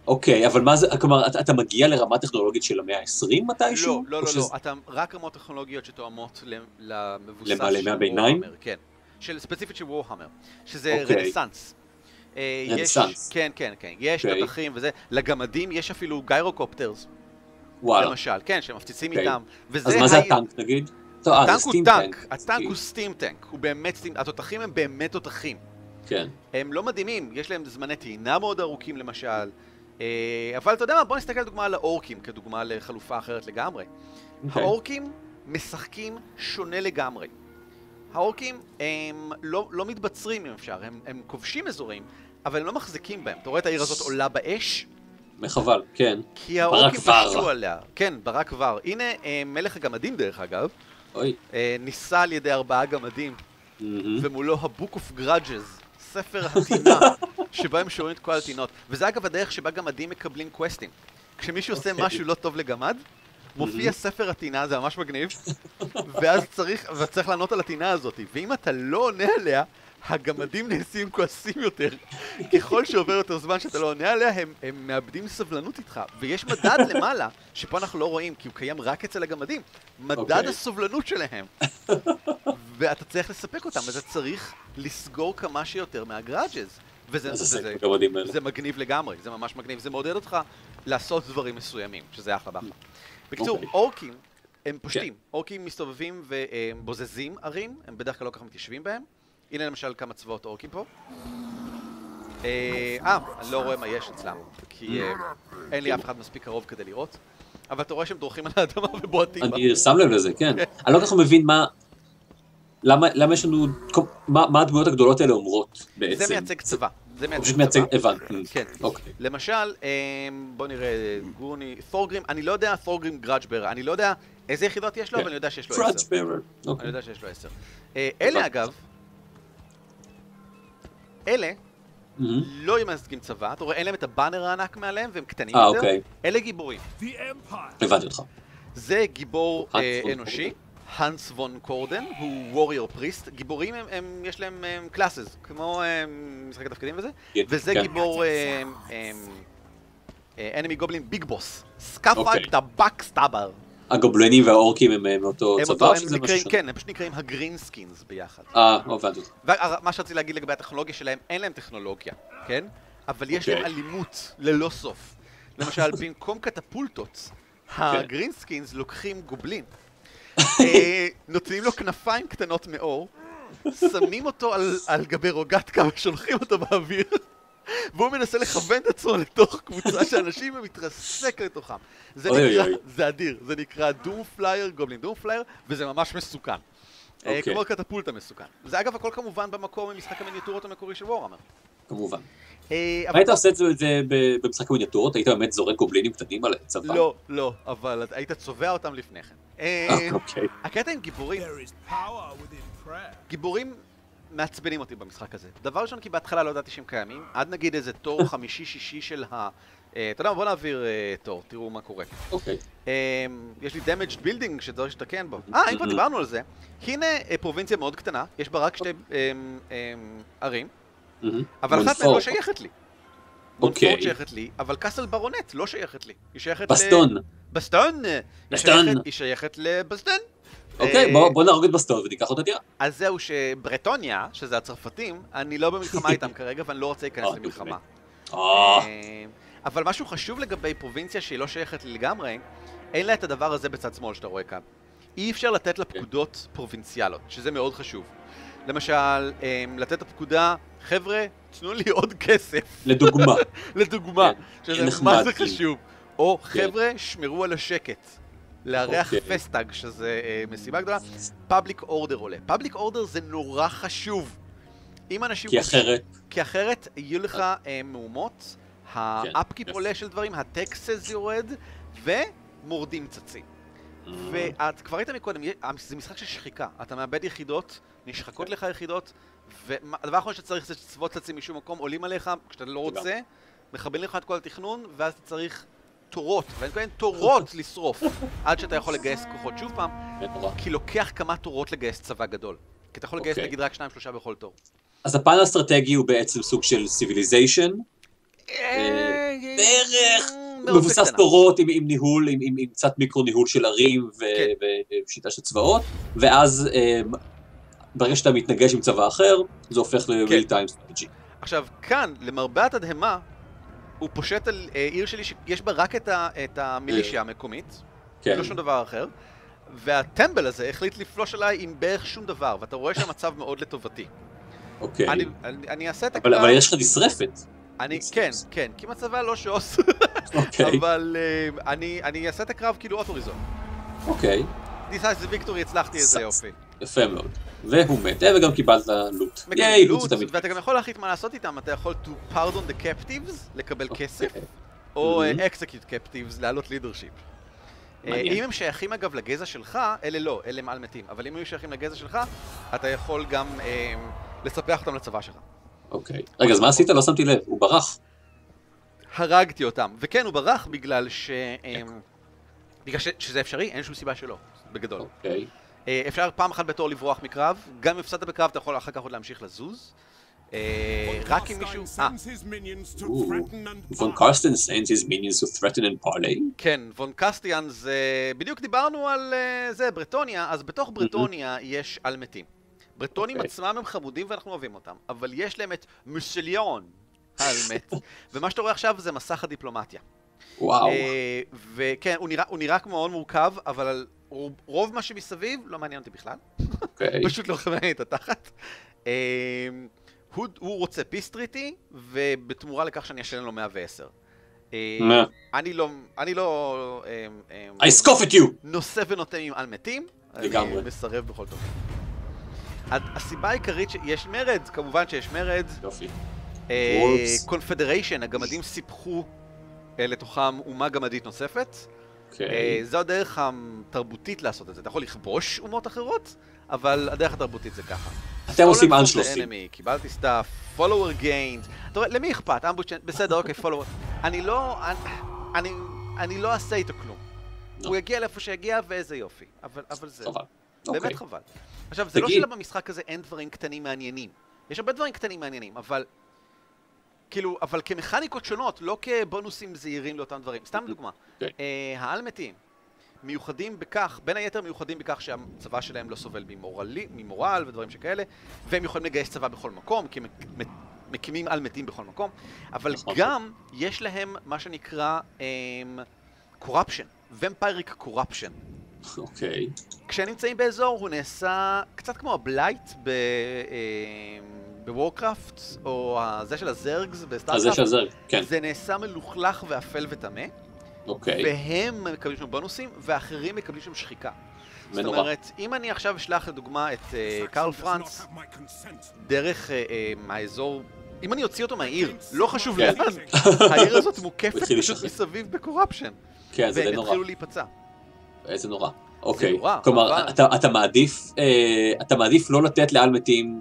אוקיי, אבל מה זה, כלומר, אתה מגיע לרמה טכנולוגית של המאה ה-20 מתישהו? לא, אתה רק רמות טכנולוגיות שתואמות למבוסס של הביניים? כן, ספציפית של וורהמר, שזה רנסאנס. רנסאנס. כן, יש תותחים וזה, לגמדים יש אפילו גיירוקופטרס. וואלה. למשל, כן, שמפציצים איתם. אז מה זה הטנק נגיד? הטנק הוא טנק, הטנק הוא סטים טנק, הוא באמת סטים, התותחים הם באמת תותחים. כן. הם לא מדהימים, יש להם זמני טעינה מאוד ארוכים למשל, אבל אתה יודע מה, בוא נסתכל דוגמה על האורקים, כדוגמה לחלופה אחרת לגמרי. האורקים משחקים שונה לגמרי. האורקים הם לא מתבצרים אם אפשר, הם כובשים אזורים, אבל הם לא מחזיקים בהם. אתה רואה את העיר הזאת עולה באש? מחבל, כן. כי האורקים פשטו עליה. כן, ברק ור. הנה מלך הגמדים דרך אגב. ניסה על ידי 4 גמדים, ומולו ה-Book of Grudges, ספר הטינה, שבהם שומעים את כל הטינות. וזה אגב הדרך שבה גמדים מקבלים קווסטים. כשמישהו עושה משהו לא טוב לגמד, מופיע ספר הטינה, זה ממש מגניב, ואז צריך לענות על הטינה הזאת. ואם אתה לא עונה עליה, הגמדים נעשים כועסים יותר. ככל שעובר יותר זמן שאתה לא עונה עליה, הם מאבדים סבלנות איתך. ויש מדד למעלה, שפה אנחנו לא רואים, כי הוא קיים רק אצל הגמדים. מדד הסובלנות שלהם. ואתה צריך לספק אותם, אז אתה צריך לסגור כמה שיותר מהגראג'ז. וזה מגניב לגמרי, זה ממש מגניב. זה מעודד אותך לעשות דברים מסוימים, שזה אחלה באחלה. בקיצור, אורקים הם פושטים. אורקים מסתובבים ובוזזים ערים, הם בדרך כלל לא ככה מתיישבים בהם. הנה למשל כמה צבאות אורקים פה. אני לא רואה מה יש אצלם, כי אין לי אף אחד מספיק קרוב כדי לראות. אבל אתה רואה שהם דורכים על האדמה ובועטים בה. אני שם לב לזה, כן. אני לא כל כך מבין למה יש לנו, מה הדמויות הגדולות האלה אומרות בעצם. זה מייצג צבא. פשוט מייצג, הבנתי. כן. למשל, בוא נראה, גורני, תורגרים, אני לא יודע תורגרים גראג'בר, אני לא יודע איזה יחידות יש לו, אבל אני יודע שיש לו 10. אני יודע שיש לו 10. אלה אגב, אלה לא מייצגים צבא, אתה רואה, אין להם את הבאנר הענק מעליהם והם קטנים יותר. אלה גיבורים. הבנתי אותך. זה גיבור אנושי. הנס וון קורדן, הוא ווריור פריסט. גיבורים יש להם קלאסס, כמו משחק התפקידים וזה. וזה גיבור אנמי גובלין ביג בוס. סקאפאק דה בקסטאבר. הגובלנים והאורקים הם מאותו צבא? כן, הם פשוט נקראים הגרין סקינס ביחד. הבנתי אותך. ומה שרציתי להגיד לגבי הטכנולוגיה שלהם, אין להם טכנולוגיה, כן? אבל יש להם אלימות ללא סוף. למשל, במקום קטפולטות, הגרין סקינס לוקחים גובלין. נותנים לו כנפיים קטנות מאור, שמים אותו על גבי רוגטקה ושולחים אותו באוויר, והוא מנסה לכוון את עצמו לתוך קבוצה של אנשים ומתרסק לתוכם. זה אדיר, זה נקרא דום פלייר, גובלין דום פלייר, וזה ממש מסוכן. כמו קטפולטה מסוכן. זה אגב הכל כמובן במקום ממשחק המיניאטורות המקורי של וורהמר. כמובן. היית עושה את זה במשחק המיניאטורות? היית באמת זורק גובלינים קטנים על הצבא? לא, אבל היית צובע אותם לפני כן. הקטע עם גיבורים, גיבורים מעצבנים אותי במשחק הזה. דבר ראשון, כי בהתחלה לא ידעתי שהם קיימים, עד נגיד איזה תור 5-6 של אתה יודע, בוא נעביר תור, תראו מה קורה. יש לי damaged building שצריך שתקן בו. אם כבר דיברנו על זה, הנה פרובינציה מאוד קטנה, יש בה רק 2 ערים, אבל אחת מהן לא שייכת לי. מונפורט שייכת לי, אבל קאסל ברונט לא שייכת לי. היא שייכת בסטון. היא שייכת לבסטון. אוקיי, בוא נהרוג את בסטון וניקח אותה דירה. אז זהו שברטוניה, שזה הצרפתים, אני לא במלחמה איתם כרגע ואני לא רוצה להיכנס למלחמה. אבל משהו חשוב לגבי פרובינציה שהיא לא שייכת לי לגמרי, אין לה את הדבר הזה בצד שמאל שאתה רואה כאן. אי אפשר לתת לה פקודות פרובינציאליות, שזה מאוד חשוב. למשל, לתת הפקודה, חבר'ה, תנו לי עוד כסף. לדוגמה. לדוגמה, שזה מה זה חשוב. או חבר'ה, שמרו על השקט. לארח פסטאג, שזה משימה גדולה. פאבליק אורדר עולה. פאבליק אורדר זה נורא חשוב. כי אחרת יהיו לך מהומות, האפקיפ עולה של דברים, הטקסס יורד, ומורדים צצים. ואת כבר ראית מקודם, זה משחק של שחיקה. אתה מאבד יחידות, נשחקות לך יחידות, והדבר האחרון שצריך זה צבאות צצים משום מקום, עולים עליך, כשאתה לא רוצה, מחבלים לך את כל התכנון, ואז אתה צריך תורות, ואני קוראים תורות לשרוף, עד שאתה יכול לגייס כוחות שוב פעם, כי לוקח כמה תורות לגייס צבא גדול. כי אתה יכול לגייס נגיד רק 2-3 בכל תור. אז הפן האסטרטגי הוא בעצם סוג של civilization? בערך מבוסס תורות עם ניהול, עם קצת מיקרו ניהול של ערים ושיטה של צבאות, ואז ברגע שאתה מתנגש עם צבא אחר, זה הופך ל-real time strategy. עכשיו, כאן, למרבה התדהמה, הוא פושט על עיר שלי שיש בה רק את המילישיה המקומית, לא שום דבר אחר, והטמבל הזה החליט לפלוש עליי עם בערך שום דבר, ואתה רואה שהמצב מאוד לטובתי. אוקיי. אני אעשה את הקרב... אבל יש לך נשרפת. כן, כי מצבה לא שוס. אבל אני אעשה את הקרב כאילו אוטוריזון. אוקיי. דיסייס ויקטורי, הצלחתי איזה יופי. יפה מאוד. והוא מת, וגם קיבלת לוט. לוט, ואתה גם יכול להחליט מה לעשות איתם, אתה יכול to pardon the captives, לקבל כסף, או execute captives, לעלות leadership. אם הם שייכים אגב לגזע שלך, אלה לא, אלה מעל מתים, אבל אם הם שייכים לגזע שלך, אתה יכול גם לספח אותם לצבא שלך. אוקיי. רגע, אז מה עשית? לא שמתי לב, הוא ברח. הרגתי אותם, וכן, הוא ברח בגלל שזה אפשרי, אין שום סיבה שלא, בגדול. אוקיי. אפשר פעם אחת בתור לברוח מקרב, גם אם הפסדת בקרב אתה יכול אחר כך עוד להמשיך לזוז. רק אם מישהו... וון קרסטיין sends his minions to threaten and parley? כן, וון קרסטיין זה... בדיוק דיברנו על זה, ברטוניה, אז בתוך ברטוניה יש על מתים. ברטונים עצמם הם חמודים ואנחנו אוהבים אותם, אבל יש להם את מוסליון על מת, ומה שאתה רואה עכשיו זה מסך הדיפלומטיה. וואו. וכן, הוא נראה כמו מאוד מורכב, אבל רוב מה שמסביב לא מעניין אותי בכלל. פשוט לא מעניין את התחת. הוא רוצה פיסטריטי, ובתמורה לכך שאני אשלם לו 110. אני לא... I scoff at you! נושא ונותן עם על מתים, אני מסרב בכל תוקף. הסיבה העיקרית שיש מרד, כמובן שיש מרד. יופי. קונפדריישן, הגמדים סיפחו לתוכם אומה גמדית נוספת. זו הדרך התרבותית לעשות את זה. אתה יכול לכבוש אומות אחרות, אבל הדרך התרבותית זה ככה. אתם עושים אנשלוסים. קיבלתי סטאפ, follower gained. אתה רואה, למי אכפת? בסדר, אוקיי, follower. אני לא אעשה איתו כלום. הוא יגיע לאיפה שיגיע ואיזה יופי. אבל זה... באמת חבל. עכשיו, זה לא שלה במשחק הזה אין דברים קטנים מעניינים. יש הרבה דברים קטנים מעניינים, אבל... כאילו, אבל כמכניקות שונות, לא כבונוסים זהירים לאותם דברים. סתם דוגמה. העל מתים מיוחדים בכך, בין היתר מיוחדים בכך שהצבא שלהם לא סובל ממורל ודברים שכאלה, והם יכולים לגייס צבא בכל מקום, כי הם מקימים על מתים בכל מקום, אבל גם יש להם מה שנקרא corruption, vampiric corruption. אוקיי. כשהם נמצאים באזור הוא נעשה קצת כמו הבלייט בוורקראפט, או זה של הזרגס בסטארקראפט. זה של הזרג, כן. זה נעשה מלוכלך ואפל וטמא. אוקיי. והם מקבלים שם בונוסים, ואחרים מקבלים שם שחיקה. זאת אומרת, אם אני עכשיו אשלח לדוגמה את קרל פרנץ דרך האזור, אם אני אוציא אותו מהעיר, לא חשוב לאן, העיר הזאת מוקפת פשוט מסביב בקורפשן. כן, זה די נורא. והם התחילו להיפצע. איזה נורא. אוקיי. כלומר, אתה מעדיף לא לתת לעל מתים,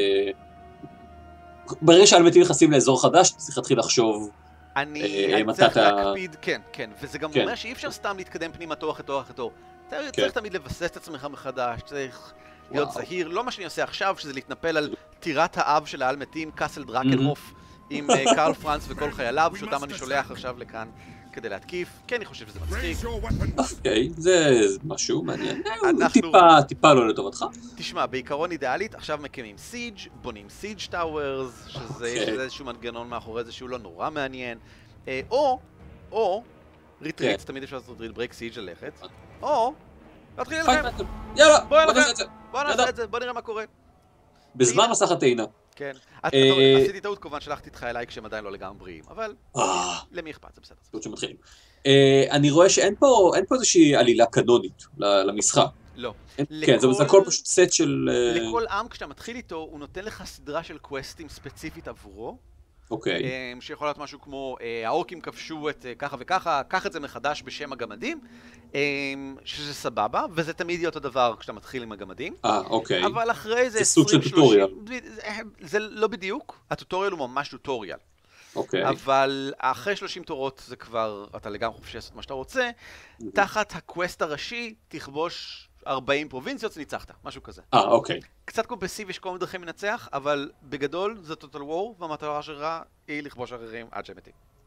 ברגע שעל מתים נכנסים לאזור חדש, אתה צריך להתחיל לחשוב אני צריך להקפיד, כן, וזה גם אומר שאי אפשר סתם להתקדם פנימה תור אחרי תור אחרי תור. אתה צריך תמיד לבסס את עצמך מחדש, צריך להיות זהיר, לא מה שאני עושה עכשיו, שזה להתנפל על טירת האב של העל מתים, קאסל דרקנהוף, עם קרל פרנץ וכל חייליו, שאותם אני שולח עכשיו לכאן כדי להתקיף, כן, אני חושב שזה מצחיק. אוקיי, זה משהו מעניין, טיפה לא לטובתך. תשמע, בעיקרון אידיאלית, עכשיו מקימים סיג', בונים סיג' טאוורס, שזה איזשהו מנגנון מאחורי זה שהוא לא נורא מעניין, או ריטריטס, תמיד אפשר לעשות ברייק סיג' ללכת, או להתחיל ללכם. יאללה, בוא נעשה את זה. בוא נעשה את זה, בוא נראה מה קורה. בזמן מסך הטעינה. כן. עשיתי טעות כמובן, שלחתי אותך אליי כשהם עדיין לא לגמרי בריאים, אבל למי אכפת, זה בסדר. טעות שמתחילים. אני רואה שאין פה איזושהי עלילה קנונית למשחק. לא. כן, זה הכל פשוט סט של... לכל עם, כשאתה מתחיל איתו, הוא נותן לך סדרה של קווסטים ספציפית עבורו. אוקיי. שיכול להיות משהו כמו, האורקים כבשו את ככה וככה, קח את זה מחדש בשם הגמדים, שזה סבבה, וזה תמיד יהיה אותו דבר כשאתה מתחיל עם הגמדים. אוקיי. אבל אחרי זה 20-30... זה סוג של טוטוריאל. זה לא בדיוק, הטוטוריאל הוא ממש טוטוריאל. אוקיי. אבל אחרי 30 תורות זה כבר, אתה לגמרי חופשי לעשות מה שאתה רוצה, תחת הקווסט הראשי תכבוש 40 פרובינציות, ניצחת, משהו כזה. אוקיי. קצת קומפסיבי, יש כל מיני דרכים לנצח, אבל בגדול זה טוטל וור, והמטרה שלך היא לכבוש אחרים עד שהם מתים.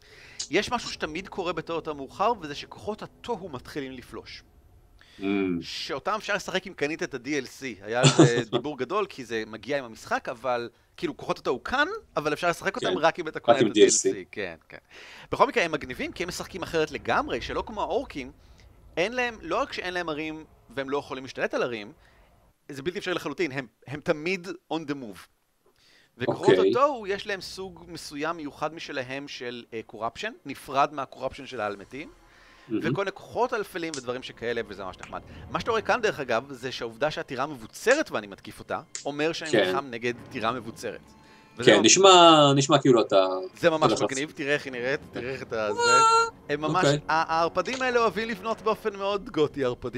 יש משהו שתמיד קורה בתור יותר מאוחר, וזה שכוחות התוהו מתחילים לפלוש. שאותם אפשר לשחק אם קנית את ה-DLC. היה על זה דיבור גדול, כי זה מגיע עם המשחק, אבל כאילו כוחות התוהו כאן, אבל אפשר לשחק אותם רק אם אתה קונה את ה-DLC. כן, כן. בכל מקרה הם מגניבים, כי הם משחקים אחרת לגמרי, שלא כמו האורקים, אין להם, לא רק שאין להם ערים, והם לא יכולים להשתלט על ערים, זה בלתי אפשרי לחלוטין, הם תמיד on the move. וכוחות התוהו יש להם סוג מסוים מיוחד משלהם של קורפשן, נפרד מהקורפשן של האלמתים, וכל מיני כוחות אלפלים ודברים שכאלה, וזה ממש נחמד. מה שאתה רואה כאן דרך אגב, זה שהעובדה שהטירה מבוצרת ואני מתקיף אותה, אומר שאני נלחם נגד טירה מבוצרת. כן, נשמע כאילו אתה... זה ממש מגניב, תראה איך היא נראית, תראה איך אתה זה. הם ממש, הערפדים האלה אוהבים לבנות באופן מאוד גותי ערפדי.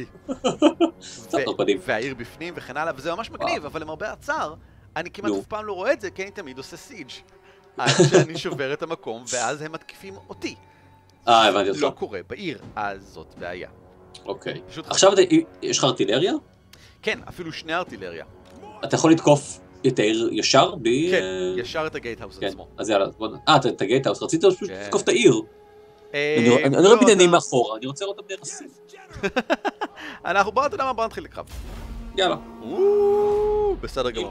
והעיר בפנים וכן הלאה, וזה ממש מגניב, אבל למרבה הצער, אני כמעט אף פעם לא רואה את זה, כי אני תמיד עושה סיג' עד שאני שובר את המקום, ואז הם מתקיפים אותי. הבנתי אותך. לא קורה בעיר, אז זאת בעיה. אוקיי. עכשיו יש לך ארטילריה? כן, אפילו 2 ארטילריה. אתה יכול לתקוף את העיר ישר? כן, ישר את הגייטהאוס עצמו. אז יאללה, בוא נ... את הגייטהאוס, רצית פשוט לתקוף את העיר. אני רואה בניינים מאחורה, אני רוצה לראות אותם נהרסים. בוא אתה יודע מה, בוא נתחיל לקרב. יאללה. בסדר גמור.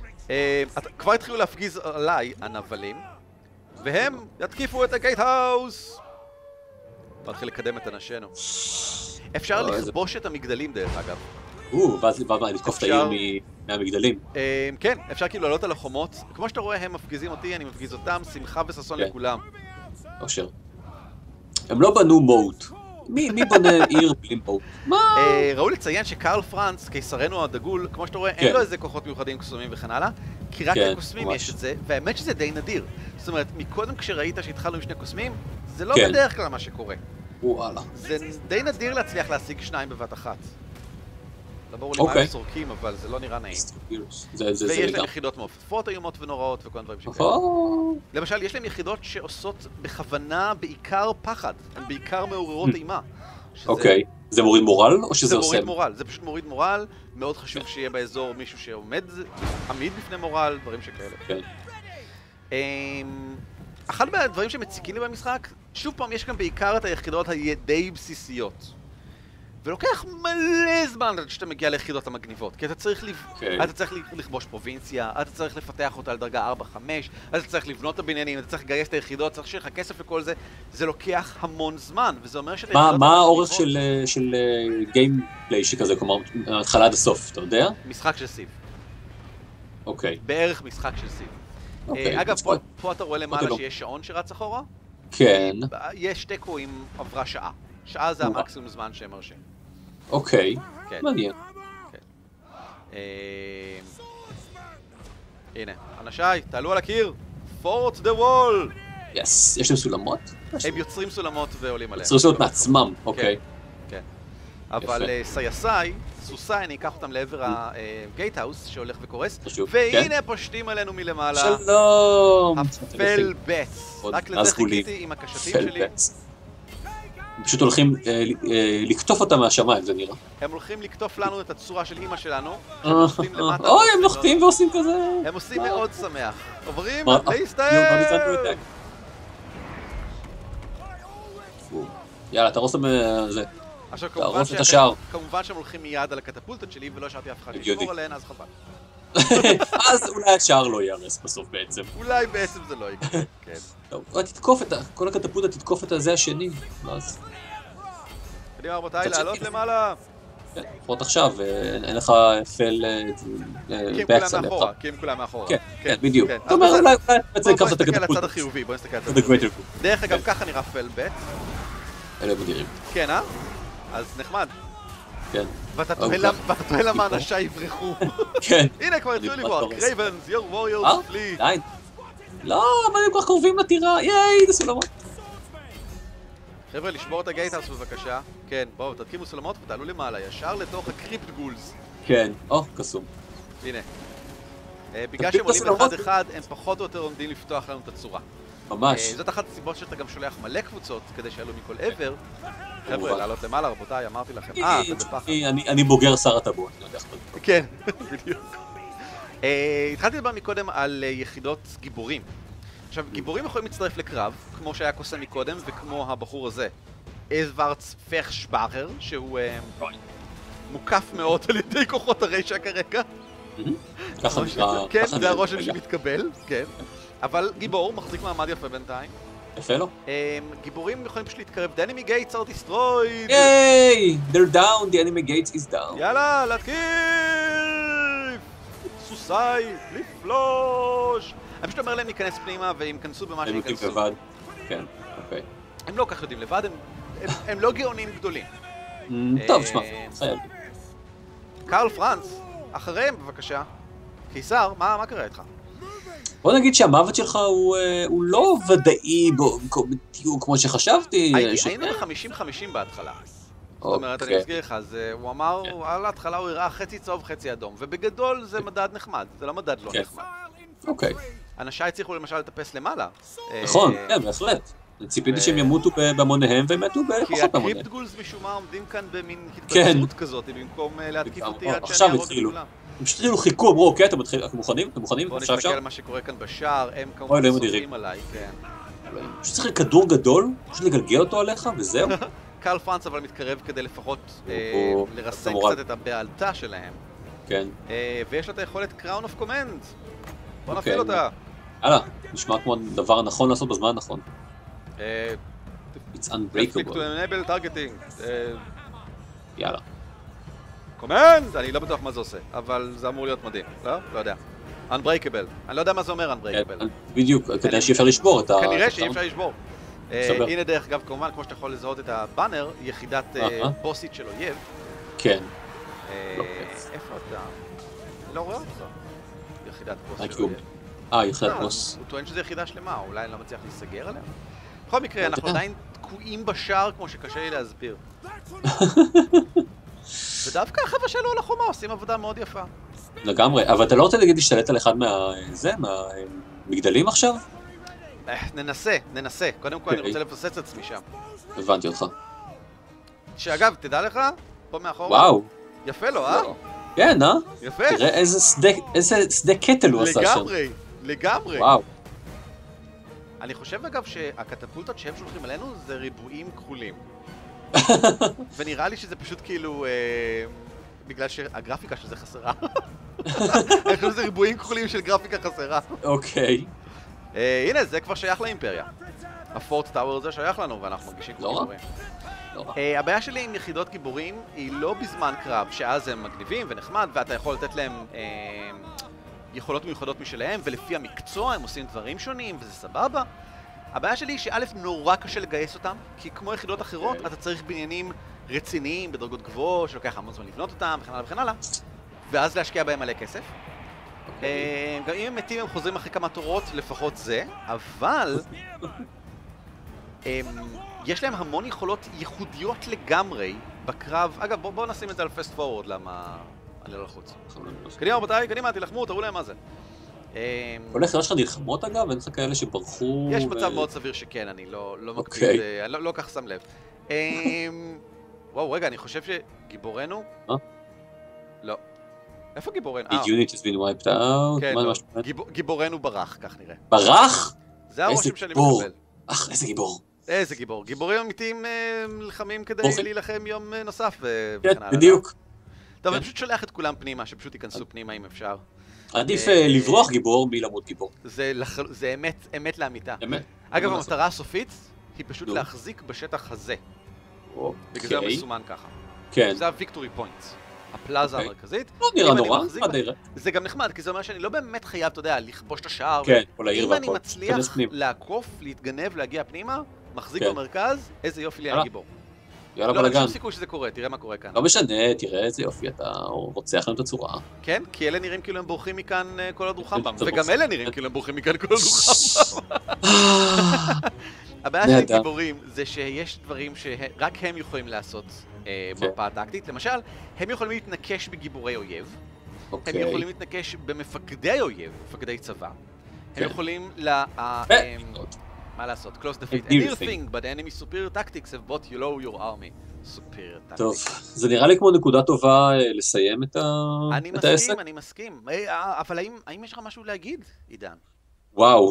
כבר התחילו להפגיז עליי הנבלים, והם יתקיפו את הגייטהאוס. בוא נתחיל לקדם את אנשינו. אפשר לכבוש את המגדלים דרך אגב. ואז לתקוף את העיר מהמגדלים. כן, אפשר כאילו לעלות על החומות. כמו שאתה רואה, הם מפגיזים אותי, אני מפגיז אותם, שמחה וששון לכולם. אושר. הם לא בנו מוט. מי בונה עיר בלי מוט? ראוי לציין שקרל פרנץ, קיסרנו הדגול, כמו שאתה רואה, אין לו איזה כוחות מיוחדים, קסומים וכן הלאה, כי רק לקוסמים יש את זה, והאמת שזה די נדיר. זאת אומרת, מקודם כשראית שהתחלנו עם 2 קוסמים, זה לא בדרך כלל מה שקורה. וואלה. זה די נדיר להצליח להשיג 2 בבת אחת. לא ברור לי מה הם סורקים, אבל זה לא נראה נעים. ויש להם יחידות מעופפות איומות ונוראות וכל דברים שכאלה. למשל, יש להם יחידות שעושות בכוונה בעיקר פחד. הן בעיקר מעוררות אימה. אוקיי. זה מוריד מורל או שזה עושה? זה מוריד מורל. זה פשוט מוריד מורל. מאוד חשוב שיהיה באזור מישהו שעומד, עמיד בפני מורל, דברים שכאלה. אחד מהדברים שמציקים לי במשחק, שוב פעם, יש כאן בעיקר את היחידות הדי בסיסיות. ולוקח מלא זמן עד שאתה מגיע ליחידות המגניבות, כי אתה צריך לכבוש פרובינציה, אתה צריך לפתח אותה על דרגה 4-5, אתה צריך לבנות את הבניינים, אתה צריך לגייס את היחידות, צריך שיהיה לך כסף וכל זה, זה לוקח המון זמן, וזה אומר שאתה... מה האורך של גיימפליי שכזה, כלומר, מההתחלה עד הסוף, אתה יודע? משחק של סיב. אוקיי. בערך משחק של סיב. אגב, פה אתה רואה למעלה שיש שעון שרץ אחורה? כן. יש תיקו אם עברה שעה. שעה זה המקסימום זמן שהם מרשים. אוקיי, מעניין. הנה, אנשיי, תעלו על הקיר! Fort the wall! יס, יש להם סולמות? הם יוצרים סולמות ועולים עליהם. יוצרים סולמות מעצמם, אוקיי. כן. אבל סייסאי, סוסאי, אני אקח אותם לעבר הגייטהאוס שהולך וקורס, והנה פושטים עלינו מלמעלה. שלום! הפל בץ. רק לזה חיכיתי עם הקשתים שלי. פשוט הולכים לקטוף אותם מהשמיים, זה נראה. הם הולכים לקטוף לנו את הצורה של אמא שלנו. אוי, הם נוחתים ועושים כזה. הם עושים מאוד שמח. עוברים להסתער! יאללה, תרוס את זה. עכשיו, כמובן שהם הולכים מיד על הקטפולטות שלי, ולא השארתי אף אחד לשמור עליהן, אז חבל. אז אולי השער לא ייהרס בסוף בעצם. אולי בעצם זה לא יקרה, כן. טוב, תתקוף את כל הקטפולטה, תתקוף את הזה השני. קדימה רבותיי, לעלות למעלה! כן, לפחות עכשיו, אין לך פל בקס עליך. כי הם כולם מאחורה. כן, בדיוק. אתה אומר, אולי בעצם הקרבת את הקטפולטה. בוא נסתכל על הצד החיובי, בוא נסתכל על הצד החיובי. דרך אגב, ככה נראה פל בקס. אלה מדירים. כן, אז נחמד. כן. ואתה תוהה למה אנשי יברחו. כן. הנה כבר התחילו לברוח, Ravens, your warriors flee. די. לא, אבל הם כל כך קרובים לטירה, ייי, זה סולמות. חבר'ה, לשבור את הגייטהאוס בבקשה. כן, בואו, תתקימו סולמות ותעלו למעלה, ישר לתוך הקריפט גולס. כן, קסום. הנה. בגלל שהם עולים אחד-אחד, הם פחות או יותר עומדים לפתוח לנו את הצורה. ממש. זאת אחת הסיבות שאתה גם שולח מלא קבוצות, כדי שיעלו מכל עבר. חבר'ה, לעלות למעלה, רבותיי, אמרתי לכם. אתם בפחד. אני בוגר שר הטבעות, אני יודע איך אתה... כן, בדיוק. התחלתי לדבר מקודם על יחידות גיבורים. עכשיו, גיבורים יכולים להצטרף לקרב, כמו שהיה קוסם מקודם, וכמו הבחור הזה. איזוורץ פרשבאכר, שהוא מוקף מאוד על ידי כוחות הרשע כרגע. ככה נקרא... כן, זה הרושם שמתקבל, כן. אבל גיבור מחזיק מעמד יפה בינתיים. יפה לו. גיבורים יכולים פשוט להתקרב. The enemy gates are destroyed! ייי! They're down, the enemy gates is down. יאללה, להתקיף! סוסאי, לפלוש! אני פשוט אומר להם להיכנס פנימה, והם כנסו במה שיכנסו. הם לבד. כן, אוקיי. הם לא כך יודעים לבד, הם לא גאונים גדולים. טוב, שמע, חייב. קרל פרנץ, אחריהם בבקשה. קיסר, מה קרה איתך? בוא נגיד שהמוות שלך הוא לא ודאי בדיוק כמו שחשבתי. היינו ב-50-50 בהתחלה. זאת אומרת, אני מזכיר לך, הוא אמר, על ההתחלה הוא הראה חצי צהוב, חצי אדום, ובגדול זה מדד נחמד, זה לא מדד לא נחמד. אוקיי. אנשי הצליחו למשל לטפס למעלה. נכון, כן, בהחלט. ציפיתי שהם ימותו במוניהם והם מתו בפחות כי במוניהם. הקריפטגולס משום מה עומדים כאן במין התפצלות כזאת, במקום להתקיף אותי עד שאני ארוג את כולם. הם פשוט התחילו חיכו, אמרו, אוקיי, אתם מוכנים? אתם מוכנים? בוא נסתכל על מה שקורה כאן בשער, הם כמובן סופרים עליי, כן. פשוט צריך כדור גדול, פשוט לגלגל אותו עליך וזהו. קרל פרנץ אבל מתקרב כדי לפחות לרסן קצת את הבעלתה שלהם. כן. ויש לה את היכולת Crown of Command. בוא נפעיל אותה. הלאה, נשמע כמו דבר נכון לעשות בזמן הנכון. It's unbreakable. Click to enable targeting. יאללה. Command! אני לא בטוח מה זה עושה, אבל זה אמור להיות מדהים. לא? לא יודע. Unbreakable. אני לא יודע מה זה אומר Unbreakable. בדיוק, כדי שאי אפשר לשבור את ה... כנראה שאי אפשר לשבור. הנה דרך אגב, כמובן, כמו שאתה יכול לזהות את הבאנר, יחידת בוסית של אויב. כן. איפה אתה? לא רואה אותך. יחידת בוסית של אויב. יחידת בוס. הוא טוען שזו יחידה שלמה, אולי אני לא מצליח להיסגר עליה? בכל מקרה, אנחנו עדיין תקועים בשער כמו שקשה לי להסביר. ודווקא החבר'ה שלו על החומה עושים עבודה מאוד יפה. לגמרי, אבל אתה לא רוצה להגיד להשתלט על אחד מהמגדלים עכשיו? ננסה. קודם כל אני רוצה לפסס את עצמי שם. הבנתי אותך. שאגב, תדע לך, פה מאחור. וואו. יפה לו, כן, יפה. תראה איזה שדה קטל הוא עשה שם. לגמרי. וואו. אני חושב אגב שהקטפולטות שהם שולחים עלינו זה ריבועים כחולים. ונראה לי שזה פשוט כאילו בגלל שהגרפיקה של זה חסרה. אני חושב שזה ריבועים כחולים של גרפיקה חסרה. אוקיי. הנה, זה כבר שייך לאימפריה. הפורט טאוור הזה שייך לנו ואנחנו מרגישים כמו גיבורים. הבעיה שלי עם יחידות גיבורים היא לא בזמן קרב, שאז הם מגניבים ונחמד ואתה יכול לתת להם יכולות מיוחדות משלהם, ולפי המקצוע הם עושים דברים שונים, וזה סבבה. הבעיה שלי היא שא' נורא קשה לגייס אותם, כי כמו יחידות אחרות, אתה צריך בניינים רציניים, בדרגות גבוהות, שלוקח המון זמן לבנות אותם, וכן הלאה וכן הלאה, ואז להשקיע בהם מלא כסף. גם אם הם מתים, הם חוזרים אחרי כמה תורות, לפחות זה, אבל יש להם המון יכולות ייחודיות לגמרי בקרב. אגב, בואו נשים את זה על פסט פורוורד, למה... אני לא לחוץ. קדימה רבותיי, קדימה, תלחמו, תראו להם מה זה. כל היחידות שלך נלחמות אגב? אין לך כאלה שברחו? יש מצב מאוד סביר שכן, אני לא מקפיד, לא כך שם לב. וואו, רגע, אני חושב שגיבורנו... לא. איפה גיבורנו? The unit has been wiped out? כן, לא. גיבורנו ברח, כך נראה. ברח? זה הרושם שאני מקבל. איזה גיבור. איזה גיבור. גיבורים אמיתיים נלחמים כדי להילחם יום נוסף וכן הלאה. בדיוק. טוב, אני פשוט שולח את כולם פנימה, שפשוט ייכנסו פנימה אם אפשר. עדיף לברוח גיבור מלמות גיבור. זה אמת לאמיתה. אגב, המטרה הסופית היא פשוט להחזיק בשטח הזה. בגלל זה הוא מסומן ככה. כן. זה הוויקטורי פוינט. הפלאזה המרכזית. לא נראה נורא, זה גם נחמד, כי זה אומר שאני לא באמת חייב, אתה יודע, לכבוש את השער. כן, או לעיר והכל. אם אני מצליח לעקוף, להתגנב, להגיע פנימה, מחזיק במרכז, איזה יופי לי אני גיבור. יאללה לא, בלגן. אין שום סיכוי שזה קורה, תראה מה קורה כאן. לא משנה, תראה איזה יופי, אתה רוצח להם את הצורה. כן, כי אלה נראים כאילו הם בורחים מכאן כל עוד רוחם בם, וגם אלה נראים כאילו הם בורחים מכאן כל עוד רוחם בם. הבעיה של גיבורים זה שיש דברים שרק הם יכולים לעשות מפה טקטית. למשל, הם יכולים להתנקש בגיבורי אויב, הם יכולים להתנקש במפקדי אויב, מפקדי צבא, הם יכולים מה לעשות? Close defeat. A near thing, but the enemy superior tactics have brought you low your army. superior tactics. טוב, זה נראה לי כמו נקודה טובה לסיים את העסק. אני מסכים. אבל האם יש לך משהו להגיד, עידן? וואו,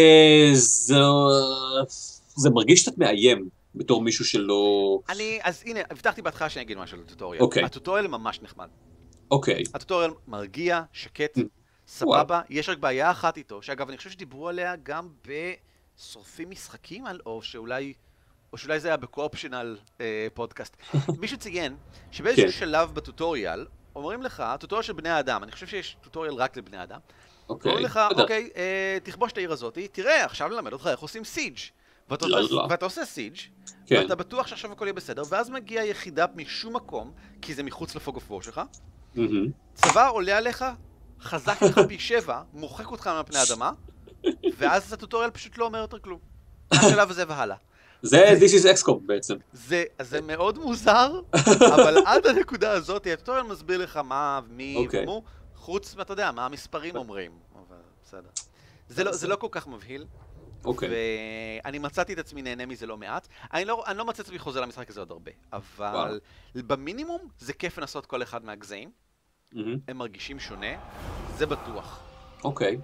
זה מרגיש קצת מאיים בתור מישהו שלא... אז הנה, הבטחתי בהתחלה שאני אגיד משהו על הטוטוריאל. אוקיי. הטוטוריאל ממש נחמד. אוקיי. הטוטוריאל מרגיע, שקט, סבבה. יש רק בעיה אחת איתו, שאגב, אני חושב שדיברו עליה גם בשורפים משחקים, או שאולי זה היה בקו-אופשנל פודקאסט. מישהו ציין שבאיזשהו שלב בטוטוריאל, אומרים לך, הטוטוריאל של בני האדם, אני חושב שיש טוטוריאל רק לבני האדם, אומרים לך, אוקיי, תכבוש את העיר הזאת, תראה, עכשיו נלמד אותך איך עושים סיג' ואתה עושה סיג' ואתה בטוח שעכשיו הכל יהיה בסדר, ואז מגיעה יחידה משום מקום, כי זה מחוץ לפוג אוף וור שלך, צבא עולה עליך, חזק לך פי 7, מוחק אותך מהפני האדמה, ואז הטוטוריאל פשוט לא אומר יותר כלום. השלב הזה והלאה. זה This is XCOM בעצם. זה מאוד מוזר, אבל עד הנקודה הזאת, הטוטוריאל מסביר לך מה, מי ומו, חוץ, אתה יודע, מה המספרים אומרים. אבל בסדר. זה לא כל כך מבהיל. ואני מצאתי את עצמי נהנה מזה לא מעט. אני לא מצא את עצמי חוזר למשחק הזה עוד הרבה, אבל במינימום זה כיף לנסות כל אחד מהגזעים. הם מרגישים שונה, זה בטוח. אוקיי.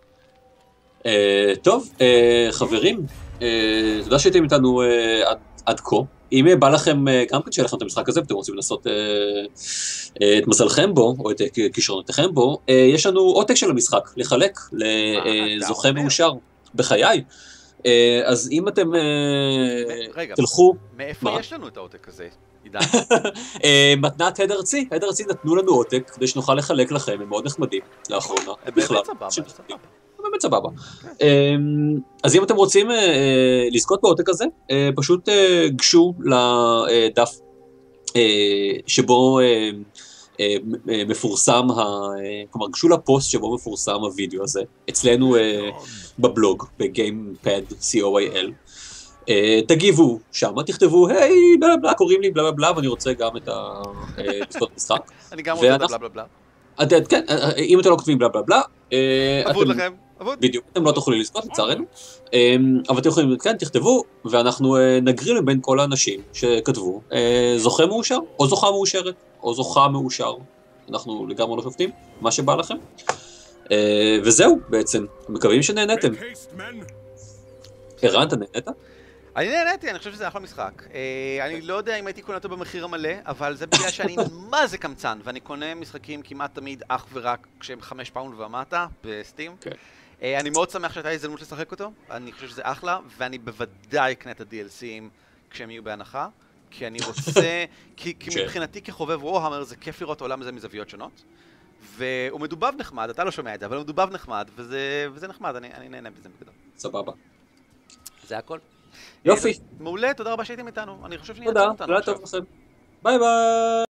טוב, חברים, תודה שהייתם איתנו עד כה. אם בא לכם, גם כן שיהיה לכם את המשחק הזה, ואתם רוצים לנסות את מזלכם בו, או את כישרונותיכם בו, יש לנו עותק של המשחק לחלק לזוכה מאושר בחיי. אז אם אתם תלכו... מאיפה יש לנו את העותק הזה, עידן? מתנת הד ארצי. הד ארצי נתנו לנו עותק, כדי שנוכל לחלק לכם, הם מאוד נחמדים לאחרונה. באמת סבבה. באמת סבבה. אז אם אתם רוצים לזכות בעותק הזה, פשוט גשו לדף שבו מפורסם, כלומר גשו לפוסט שבו מפורסם הוידאו הזה, אצלנו בבלוג, בגיימפד co.il. תגיבו שם, תכתבו, היי, בלה בלה, קוראים לי בלה בלה, ואני רוצה גם את לזכות משחק. אני גם רוצה את הבלה בלה. כן, אם אתם לא כותבים בלה בלה בלה, עבוד לכם. בדיוק, אתם לא תוכלו לזכות לצערנו, אבל אתם יכולים, כן, תכתבו, ואנחנו נגריל בין כל האנשים שכתבו, זוכה מאושר, או זוכה מאושרת, או זוכה מאושר, אנחנו לגמרי לא שופטים, מה שבא לכם, וזהו בעצם, מקווים שנהנתם. ערן, אתה נהנית? אני נהניתי, אני חושב שזה אחלה משחק. אני לא יודע אם הייתי קונה אותו במחיר המלא, אבל זה בגלל שאני מה זה קמצן, ואני קונה משחקים כמעט תמיד אך ורק כשהם 5 פאונד ומטה בסטים. אני מאוד שמח שהייתה הזדמנות לשחק אותו, אני חושב שזה אחלה, ואני בוודאי אקנה את ה-DLCים כשהם יהיו בהנחה, כי אני רוצה, כי מבחינתי כחובב רואהמר זה כיף לראות העולם הזה מזוויות שונות, והוא מדובב נחמד, אתה לא שומע את זה, אבל הוא מדובב נחמד, וזה נחמד, אני נהנה בזה בגדול. סבבה. זה הכל. יופי. מעולה, תודה רבה שהייתם איתנו, אני חושב שאני תודה, תודה טוב לכם. ביי ביי.